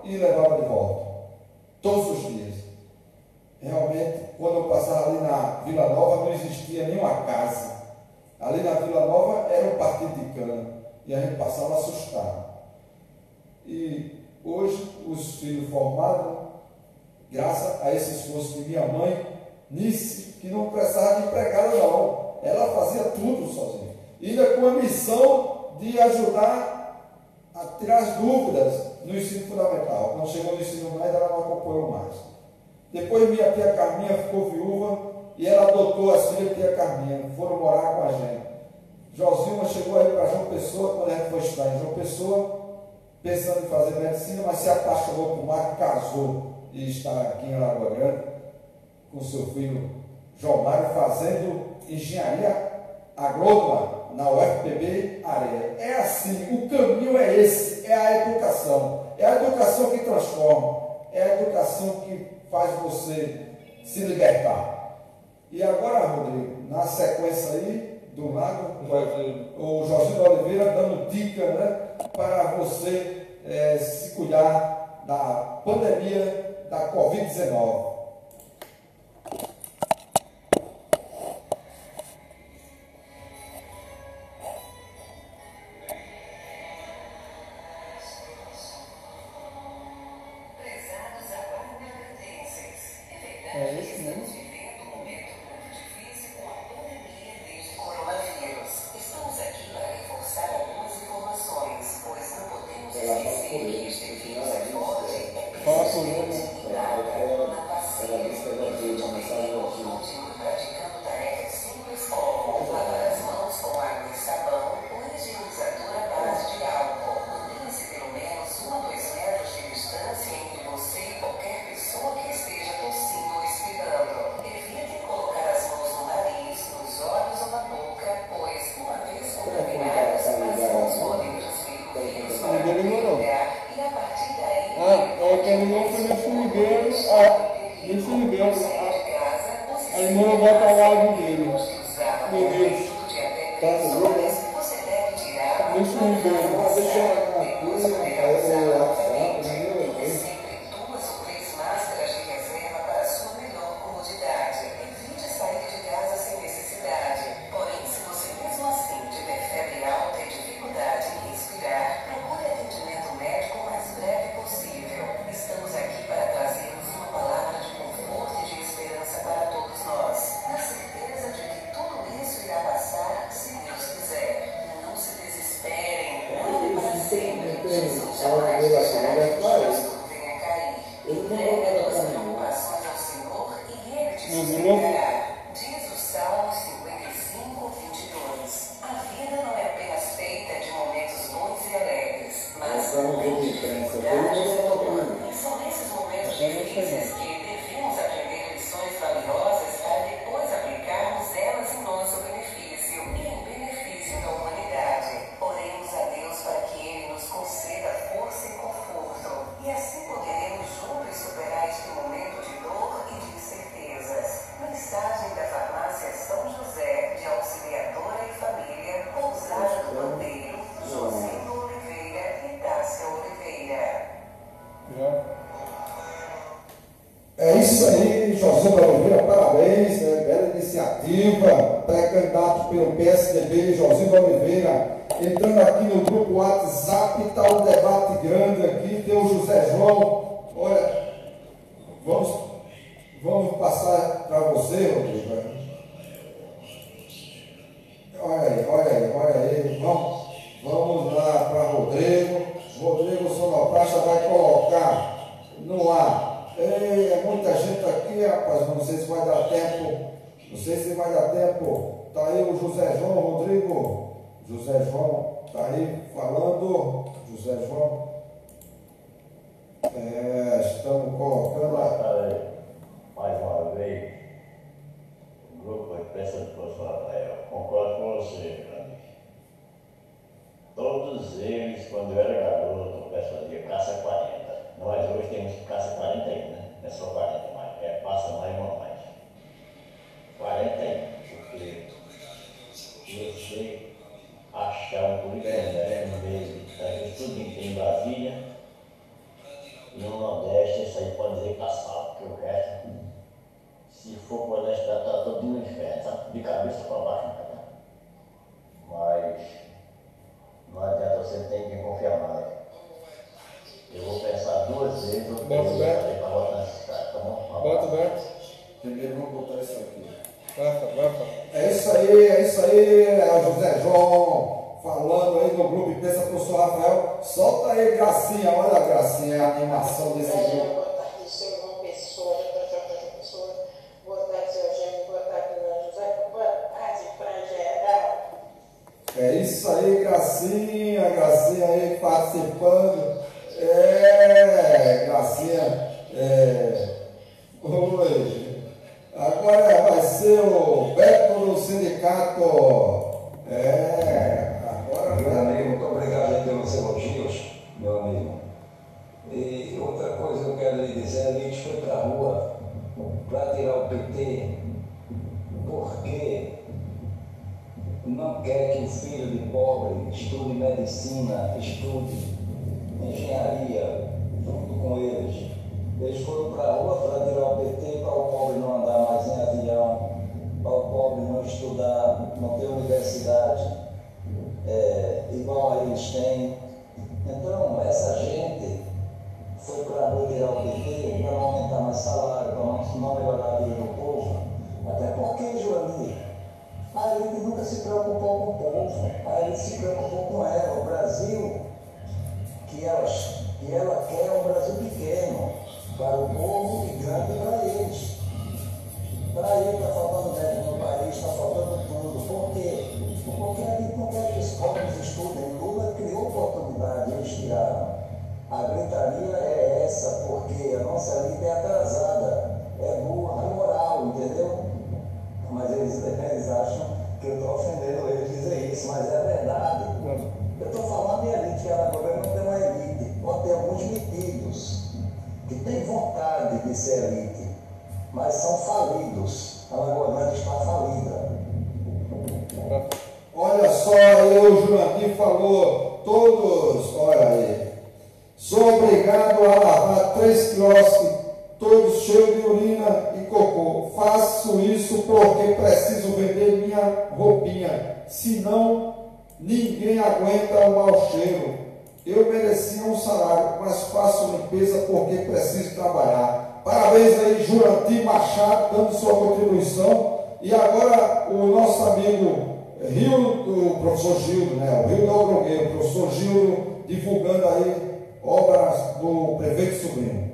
e levava de volta. Todos os dias. Realmente, quando eu passava ali na Vila Nova, não existia nenhuma casa. Ali na Vila Nova era um partido de cana. E a gente passava assustado. E hoje, os filhos formados, graças a esse esforço de minha mãe, Nice, que não precisava de empregada não. Ela fazia tudo sozinha. E ainda com a missão de ajudar a tirar as dúvidas no ensino fundamental. Quando chegou no ensino médio, ela não acompanhou mais. Depois minha tia Carminha ficou viúva e ela adotou as filhas da tia Carminha. Foram morar com a gente. Josilma chegou aí para João Pessoa, quando a gente foi estudar em João Pessoa, pensando em fazer medicina, mas se apaixonou por Marco, casou e está aqui em Lagoa Grande com seu filho João Mário, fazendo engenharia agrônoma na U F P B Areia. É assim, o caminho é esse, é a educação. É a educação que transforma, é a educação que faz você se libertar. E agora, Rodrigo, na sequência aí do lado, o Jorginho Oliveira dando dica, né, para você é, se cuidar da pandemia da covid dezenove. É isso mesmo. Fala por ele. Lavar as mãos com água e sabão ou higienizador à base de álcool. Mantenha-se pelo menos um a dois metros de distância entre você e qualquer pessoa que esteja tossindo ou espirrando. Evite colocar as mãos no nariz, nos olhos ou na boca, pois, uma vez contaminadas, as mãos podem transferir o vírus para qualquer lugar e a partir daí... Ah, é que ele não foi no formigueiro, ah, no formigueiro, a irmã bota o áudio dele. Meu Deus. Tá no jogo, né? No formigueiro. Diz o Salmo cinquenta e cinco, vinte e dois. A vida não é apenas feita de momentos bons e alegres, mas também de dificuldades e dores. São nesses momentos difíceis que devemos aprender lições valiosas para depois aplicarmos elas em nosso benefício e em benefício da humanidade. Oremos a Deus para que Ele nos conceda força e conforto, e assim poderemos juntos superar este momento de dor e de incertezas. Mensagem da Farmácia São José, de Auxiliadora e Família, Pousada do Bandeiro, Josinho Oliveira e Tássia Oliveira. É isso aí, Josinho Oliveira, parabéns, né? Bela iniciativa, pré-candidato pelo P S D B, Josinho Oliveira, entrando aqui no grupo WhatsApp, está um debate grande aqui, tem o José João, olha, vamos, vamos passar para você, Rodrigo. Olha aí, olha aí, olha aí, vamos, vamos lá para Rodrigo, Rodrigo Sonopracha vai colocar no ar. Ei, é muita gente aqui, rapaz, não sei se vai dar tempo, não sei se vai dar tempo. Está aí o José João, Rodrigo, José João, está aí falando, José João, é, estamos colocando a... Mais uma vez, o grupo vai pensando do professor Rafael, concordo com você, Fernando. Todos eles, quando eu era garoto, o pessoal dizia caça quarenta. Nós hoje temos caça quarenta e um, né? Não é só quarenta mais, é passa mais uma mais. quarenta e um, porque você achar um político no meio, tudo em Brasília, E no Nordeste, isso aí pode dizer que tá salvo, porque o resto, se for por honestidade, tá todo no inferno, sabe? De cabeça para baixo, não tá? Mas não adianta, você tem que confiar mais. Eu vou pensar duas vezes ou três vezes para botar nesse cara, tá bom? Bota o Beto. Primeiro vamos botar isso aqui. Rafa, Rafa. É isso aí, é isso aí, é o José João falando aí no grupo Pensa Professor Rafael. Solta aí, Gracinha, olha a Gracinha, a animação desse grupo. Boa tarde, seu João Pessoa, João Pessoa. Boa tarde, seu Eugênio. Boa tarde, Dona José. Boa tarde para geral. É isso aí, Gracinha, Gracinha aí participando. É, Gracinha, é, oi. Agora vai ser o Beto do Sindicato. É, agora. Meu amigo, muito obrigado pelos elogios, meu amigo. E outra coisa que eu quero lhe dizer, a gente foi para a rua para tirar o P T, porque não quer que o filho de pobre estude medicina, estude engenharia junto com eles. Eles foram para a rua para tirar o P T, para o pobre não andar mais em avião, para o pobre não estudar, não ter universidade é, igual a eles têm. Então, essa gente foi para a rua tirar o P T para não aumentar mais salário, para não, não melhorar a vida do povo. Até porque, Joani, a elite nunca se preocupou com o povo, a elite se preocupou com ela. O Brasil que ela, que ela quer é um Brasil pequeno para o povo e grande para eles. Para ele está faltando médico no país, está faltando tudo. Por quê? Porque a gente não quer que os pobres estudem. Lula criou oportunidade, eles tiraram. A gritaria é essa, porque a nossa elite é atrasada, é burra, é moral, entendeu? Mas eles, eles acham que eu estou ofendendo eles dizer isso, mas é verdade. Eu estou falando de elite, que ela agora não tem uma elite, pode ter alguns metidos que têm vontade de ser elite, mas são falidos. A Alagoana está falida. Olha só, aí o Jurandir falou, todos, olha aí, sou obrigado a lavar três quiosques, todos cheios de urina e cocô. Faço isso porque preciso vender minha roupinha, senão ninguém aguenta o mau cheiro. Eu merecia um salário, mas faço limpeza porque preciso trabalhar. Parabéns aí, Jurandir Machado, dando sua contribuição. E agora o nosso amigo Rio, o professor Gildo, né? O Rio do Algrogueiro, o professor Gildo, divulgando aí obras do prefeito Sobrinho.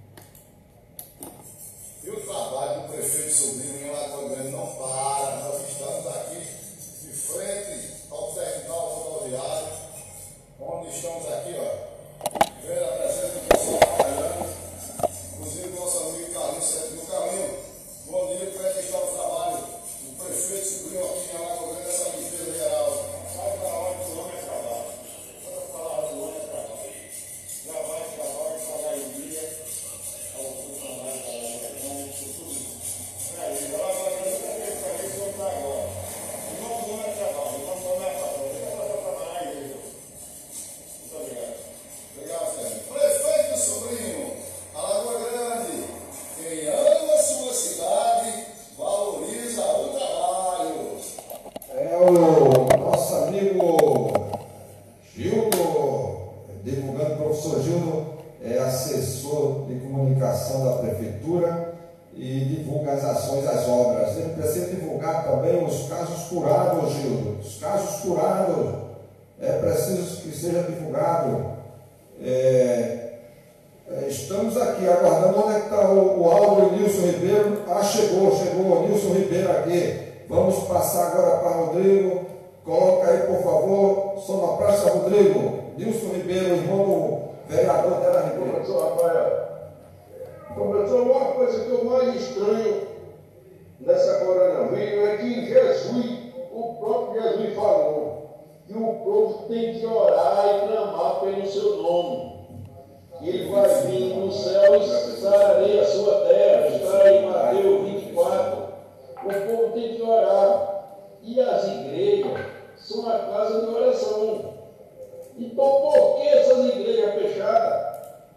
E o trabalho do prefeito Sobrinho em Lagoa Grande não para. Nós estamos aqui de frente ao terminal rodoviário, onde estamos aqui, ó, vendo a presença do pessoal trabalhando, inclusive o nosso amigo Carlinhos sempre no caminho. Bom dia, como é que está o trabalho do prefeito Sobrinho aqui em Lagoa Grande, essa limpeza geral? Vai para a hora do homem é trabalho. Vai para a hora do homem é trabalho. Trabalho, trabalho, trabalho em dia, ao funcionário, trabalho, tudo isso. É isso, agora vai fazer o que para isso não está agora. O nome do homem é trabalho, o nome do homem é trabalho. Ele vai trabalhar em isso. Muito obrigado. Obrigado, Sérgio. Prefeito Sobrinho, Alagoa Grande, quem ama a sua cidade, valoriza o trabalho. É o nosso amigo Gildo, divulgando, o professor Gildo é assessor de comunicação da prefeitura e divulga as ações, as obras. Ele precisa divulgar também os casos curados, Gildo. Os casos curados, é preciso que seja divulgado. É, é, estamos aqui aguardando. Onde é que está o, o áudio do Nilson Ribeiro? Ah, chegou, chegou o Nilson Ribeiro aqui. Vamos passar agora para Rodrigo. Coloca aí, por favor, sonoplasta Rodrigo. Nilson Ribeiro, irmão do vereador Terra Ribeiro. Professor Rafael, professor, uma coisa que eu mais estranho nessa coronavírus é que Jesus, o próprio Jesus falou que o povo tem que orar e clamar pelo seu nome. Ele vai vir do céu e sararei a sua terra. Está em Mateus vinte e quatro. O povo tem que orar. E as igrejas são a casa de oração. Então, por que essas igrejas fechadas?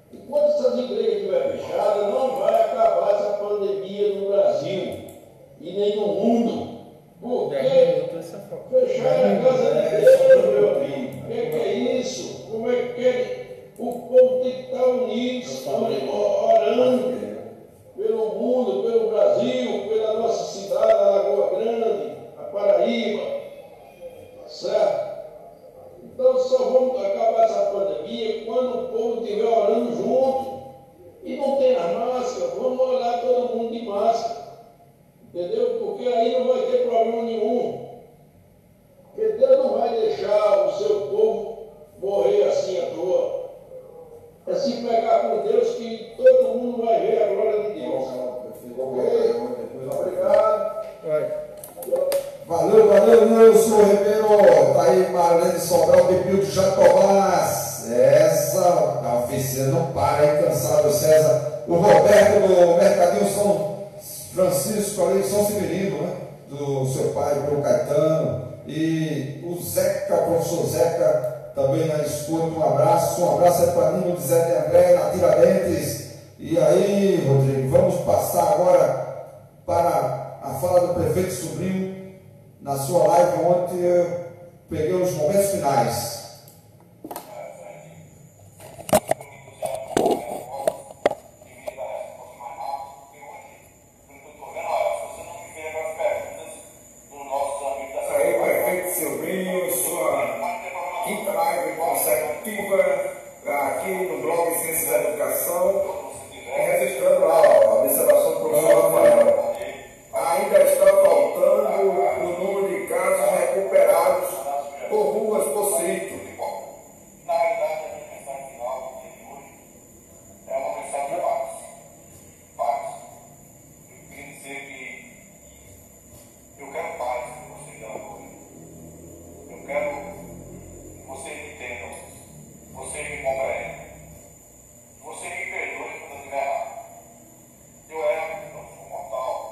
Enquanto essas igrejas estiverem fechadas, não vai acabar essa pandemia no Brasil e nem no mundo. Porque fecharam a casa de Deus, meu amigo. O que, que é isso? Como é que é? O povo tem que estar unido, orando pelo mundo, pelo Brasil, pela nossa cidade, a Lagoa Grande, a Paraíba. Certo? Então só vamos acabar essa pandemia quando o povo estiver orando junto. E não tem a máscara, vamos orar todo mundo de máscara. Entendeu? Porque aí não vai ter problema nenhum. Porque Deus não vai deixar o seu povo morrer assim à toa. É se pegar com Deus que todo mundo vai ver a glória de Deus. Ok? Obrigado. Valeu, valeu, Nilson Ribeiro. Tá aí Marlene Sobral, Pepil de Jatobás. Essa a oficina não para, é cansado, César. O Roberto do Mercadinho São Francisco, ali, São Severino, né? Do seu pai, pelo Caetano. E o Zeca, o professor Zeca, também na escuta. Um abraço. Um abraço aí para Nino de Zé de André, na Tiradentes. E aí, Rodrigo, vamos passar agora para a fala do prefeito Sobrinho. Na sua live ontem eu peguei os momentos finais. Aí, prefeito Sobrinho, sua quinta live consecutiva aqui no blog Ciências da Educação, registrando lá ó, a observação do professor Rafael. Ainda está faltando o número de casos recuperados por ruas por sítio. Na realidade, a minha mensagem final de hoje é uma mensagem de paz. Paz. Eu queria dizer que eu quero paz que vocês dão agora. Eu quero que vocês me entendam, vocês me compreendam, vocês me perdoem quando eu estiver errado. Eu erro, eu sou mortal.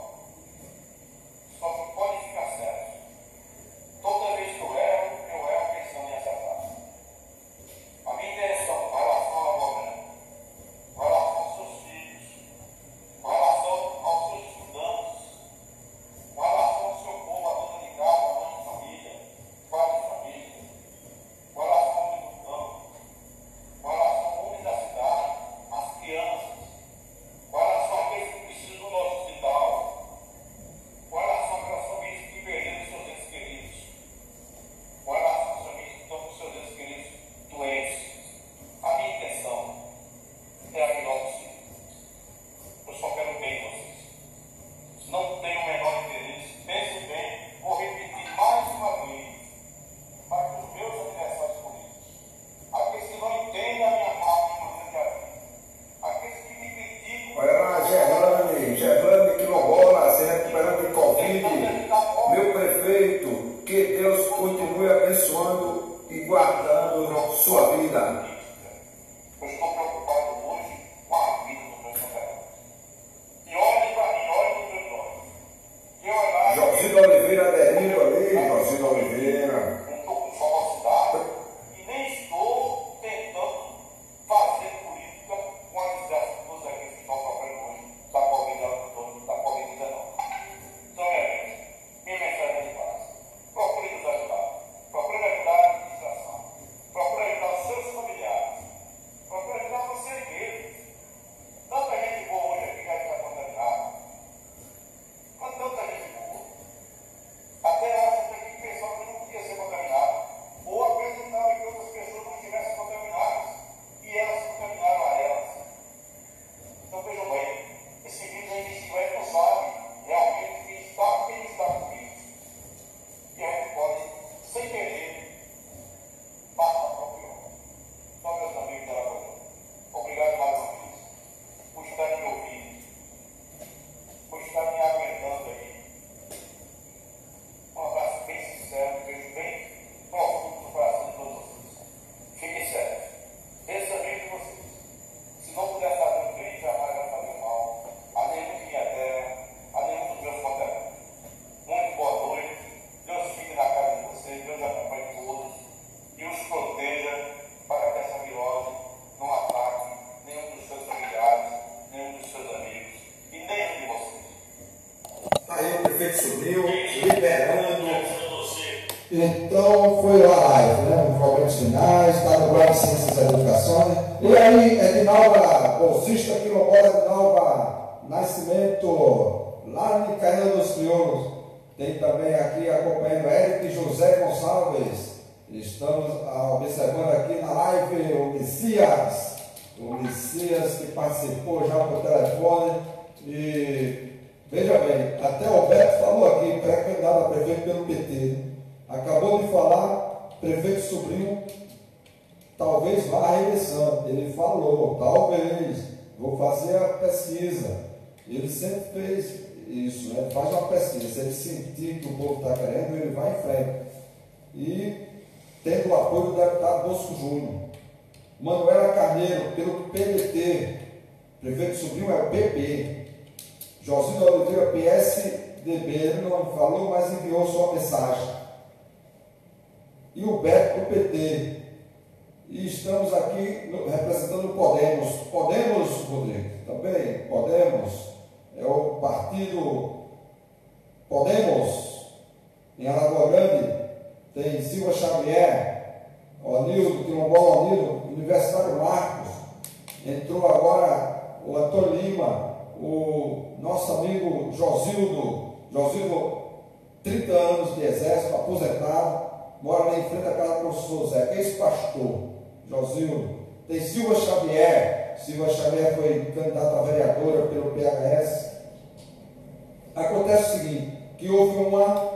Só que pode ficar certo. Toda vez que eu erro, eu erro pensando em acertar. A minha intenção com relação ao governo, com relação aos seus filhos, com relação aos seus estudantes, com relação ao seu povo, a dona de casa, a mãe de família, pai de família, com relação ao homem do campo, com relação ao homem da cidade, às crianças, com relação àqueles que precisam do nosso hospital, com relação àquelas famílias que perderam seus entes queridos, com relação às famílias que estão com seus entes queridos doentes. A minha intenção é a melhor possível. Eu só quero bem em vocês. Não tenho o menor interesse. Pense bem, vou repetir mais uma vez para que os meus adversários políticos, aqueles que não entendem a minha parte no Rio de Janeiro, aqueles que me criticam. Olha lá, Gerlane, Gerlane Quilombola, se recuperando de Covid. Meu prefeito, que Deus continue abençoando e guardando sua vida. Eu estou preocupado hoje com a vida dos meus campeonatos. E olhe para mim, olhe nos meus olhos. E eu olhar. Josino Oliveira aderindo ali, Josino Oliveira. Não estou com falsidade e nem estou tentando fazer política com a desgraça de todos aqueles que estão sofrendo hoje da Covid dezenove. Então, minha gente, minha mensagem é de paz. Procure nos ajudar. Procure ajudar a administração. Procure ajudar os seus familiares. Procure ajudar você mesmo. Tanta gente boa hoje aqui já está contaminada. Mas tanta gente boa. Até ela tem que pensar que não podia ser contaminada. Ou acreditava que outras pessoas não estivessem contaminadas. E elas contaminaram a elas. Então vejam bem, esse vídeo aí de cinquenta não sabe realmente quem está, quem está com isso. E a gente pode, sem querer, passar a própria obra. Então, meus amigos da Lagoa, obrigado mais uma vez por estarem me ouvindo, por estarem me aguentando aí. Um abraço bem sincero, um beijo bem profundo no coração de todos vocês. Fiquem sérios. Esse amigo de vocês, se não puder fazer o bem, jamais vai fazer mal a nenhum de minha terra, a nenhum dos meus conterrâneos. Muito boa noite. Deus fique na casa de vocês, Deus acompanhe todos e os proteja para que essa virose não ataque nenhum dos já está no grau de Ciências da Educação. Né? E aí, Edinalva, bolsista quilombola Edinalva Nascimento, lá em Caína dos Crioulos. Tem também aqui acompanhando Eric José Gonçalves. Estamos observando aqui na live o Messias, o Messias que participou já por telefone. E veja bem, até o Beto falou aqui, pré-candidato a prefeito pelo P T. Acabou de falar, prefeito Sobrinho, talvez vá à reeleição. Ele falou, talvez, vou fazer a pesquisa. Ele sempre fez isso, né? Ele faz uma pesquisa. Se ele sentir que o povo está querendo, ele vai em frente. E tendo o apoio do deputado Bosco Júnior. Manuela Carneiro, pelo P D T. Prefeito Sobrinho é o P B. Josino Oliveira, P S D B. Ele não falou, mas enviou sua mensagem. E o Beto, do P T. E estamos aqui no, representando o Podemos. Podemos, Rodrigo, também, Podemos, é o partido Podemos, em Alagoa Grande, tem Silva Xavier, Onildo, Quilombola Onildo, Universitário Marcos, entrou agora o Antônio Lima, o nosso amigo Josildo, Josildo, trinta anos de exército, aposentado, mora ali em frente à casa do professor Zé, que é esse pastor, Josildo. Tem Silva Xavier, Silva Xavier foi candidato a vereadora pelo P H S. Acontece o seguinte, que houve uma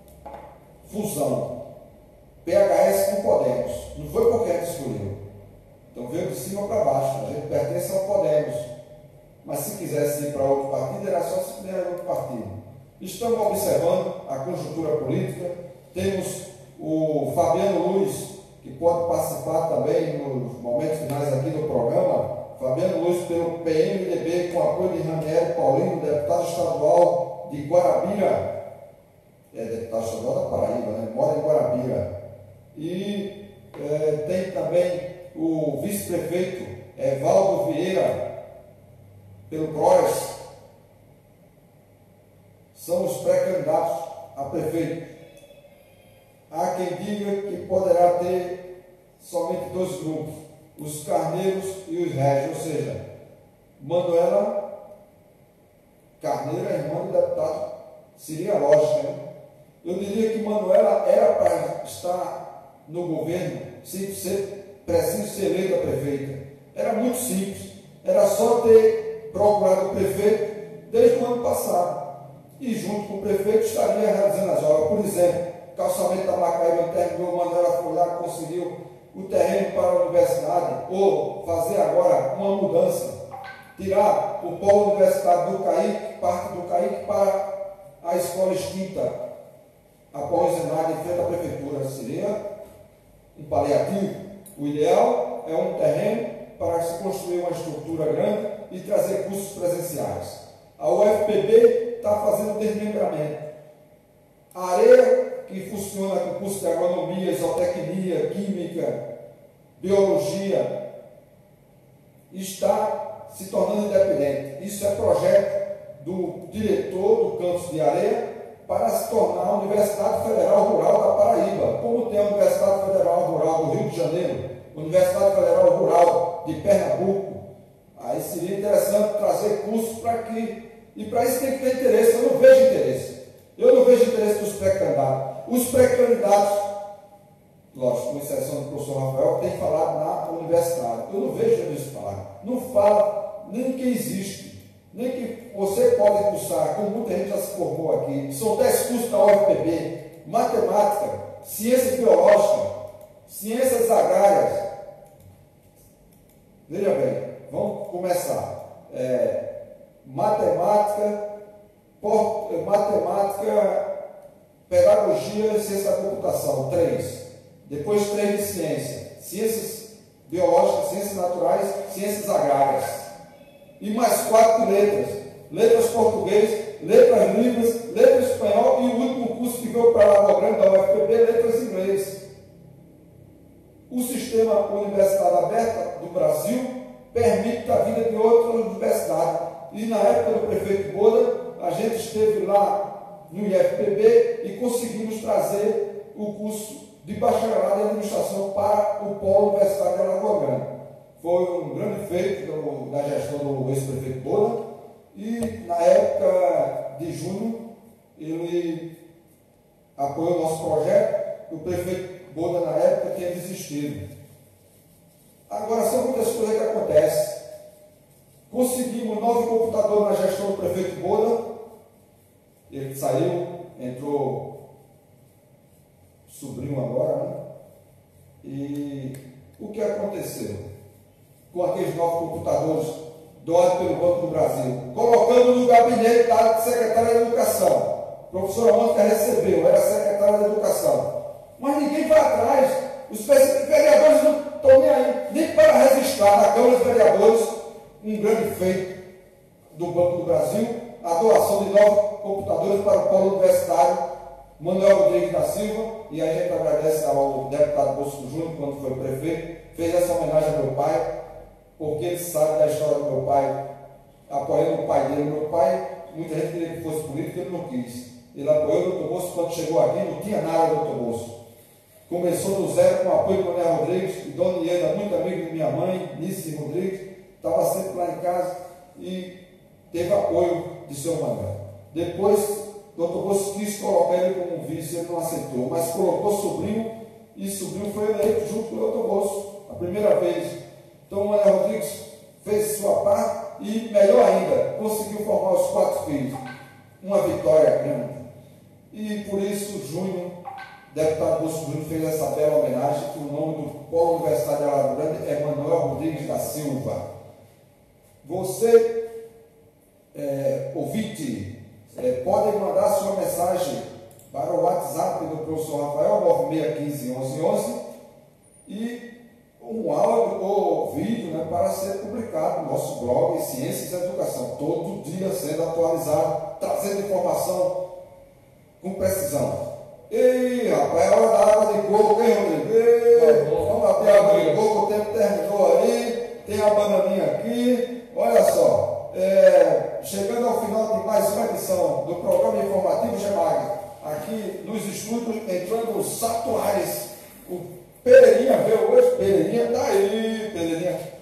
fusão, P H S com Podemos, não foi porque a gente escolheu, então veio de cima para baixo, a gente pertence ao Podemos, mas se quisesse ir para outro partido, era só se puder outro partido. Estamos observando a conjuntura política, temos o Fabiano Luz, que pode participar também nos momentos finais aqui do programa. Fabiano Luz pelo P M D B, com apoio de Ranieri Paulino, deputado estadual de Guarabira, é deputado estadual da Paraíba, né? Mora em Guarabira. E é, tem também o vice-prefeito Evaldo Vieira, pelo P R O S. São os pré-candidatos a prefeito. Há quem diga que poderá ter somente dois grupos, os carneiros e os régios, ou seja, Manuela Carneiro é irmã do deputado, seria lógico, né? Eu diria que Manuela era para estar no governo sem ser preciso ser eleita prefeita. Era muito simples, era só ter procurado o prefeito desde o ano passado e junto com o prefeito estaria realizando as obras. Por exemplo, calçamento da Macaíba terminou, Manuela foi lá, conseguiu o terreno para a universidade, ou fazer agora uma mudança, tirar o polo universitário do Caíque, parte do Caíque para a escola extinta, após o Senado, em frente à prefeitura. Seria um paliativo. O ideal é um terreno para se construir uma estrutura grande e trazer cursos presenciais. A U F P B está fazendo desmembramento. A areia que funciona com curso de agronomia, zootecnia, química, biologia, está se tornando independente. Isso é projeto do diretor do campus de Areia para se tornar a Universidade Federal Rural da Paraíba, como tem a Universidade Federal Rural do Rio de Janeiro, Universidade Federal Rural de Pernambuco. Aí seria interessante trazer cursos para que, e para isso tem que ter interesse. Eu não vejo interesse. Eu não vejo interesse dos pré-candidatos. Os pré-candidatos, lógico, com exceção do professor Rafael, que tem falado na universidade. Eu não vejo eles falar. Não fala nem que existe, nem que você pode cursar, como muita gente já se formou aqui. São dez cursos da U F P B, matemática, ciência biológica, ciências agrárias. Veja bem, vamos começar. É, matemática, por, matemática, pedagogia e ciência da computação, três. Depois três de ciência, ciências biológicas, ciências naturais, ciências agrárias. E mais quatro de letras, letras português, letras livres, letras espanhol e o último curso que veio para Lagoa Grande da U F P B, letras inglês. O sistema universitário aberta do Brasil permite a vida de outras universidades. E na época do prefeito Boda, a gente esteve lá no I F P B e conseguimos trazer o curso de bacharelado em administração para o Polo Universitário de Alagoa Grande. Foi um grande feito do, da gestão do ex-prefeito Boda, e na época de junho ele apoiou o nosso projeto. O prefeito Boda na época tinha desistido. Agora são muitas coisas que acontecem. Conseguimos nove computadores na gestão do prefeito Boda. Ele saiu, entrou sobrinho agora, né? E o que aconteceu com aqueles nove computadores doados pelo Banco do Brasil? Colocando no gabinete da secretária de Educação. A professora Mônica recebeu, era secretária de Educação. Mas ninguém vai atrás. Os vereadores não estão nem aí, nem para registrar na Câmara dos Vereadores um grande feito do Banco do Brasil, a doação de nove computadores para o Polo Universitário Manuel Rodrigues da Silva, e a gente agradece ao deputado Bosco Júnior, quando foi prefeito, fez essa homenagem ao meu pai, porque ele sabe da história do meu pai, apoiando o pai dele. Meu pai, muita gente queria que fosse político, ele não quis. Ele apoiou o doutor Bosco quando chegou aqui, não tinha nada do doutor Bosco. Começou do zero com o apoio do Manuel Rodrigues, e Dona Ieda, muito amigo de minha mãe, Nice Rodrigues, estava sempre lá em casa e teve apoio de seu Manuel. Depois, o doutor Bosco quis colocar ele como vice, ele não aceitou, mas colocou sobrinho, e sobrinho foi eleito junto com o doutor Bosco, a primeira vez. Então, o Manuel Rodrigues fez sua parte e, melhor ainda, conseguiu formar os quatro filhos. Uma vitória grande. E por isso, Júnior, deputado Bosco Júnior, fez essa bela homenagem, que o nome do Polo Universitário de Alagoa Grande é Manuel Rodrigues da Silva. Você, é, ouvinte, é, pode mandar sua mensagem para o WhatsApp do professor Rafael, nove seis um cinco, onze onze, e um áudio ou vídeo, né, para ser publicado no nosso blog Ciências e Educação, todo dia sendo atualizado, trazendo informação com precisão. Ei, rapaz, é hora da água de coco, hein, Rodrigo? Ei, vamos abrir a água de coco, o tempo terminou aí, tem a bananinha aqui. Olha só, é, chegando ao final de mais uma edição do programa informativo Gemag, aqui nos estúdios, entrando o Sato Ares, o Pereirinha veio hoje, Pereirinha, tá aí, Pereirinha.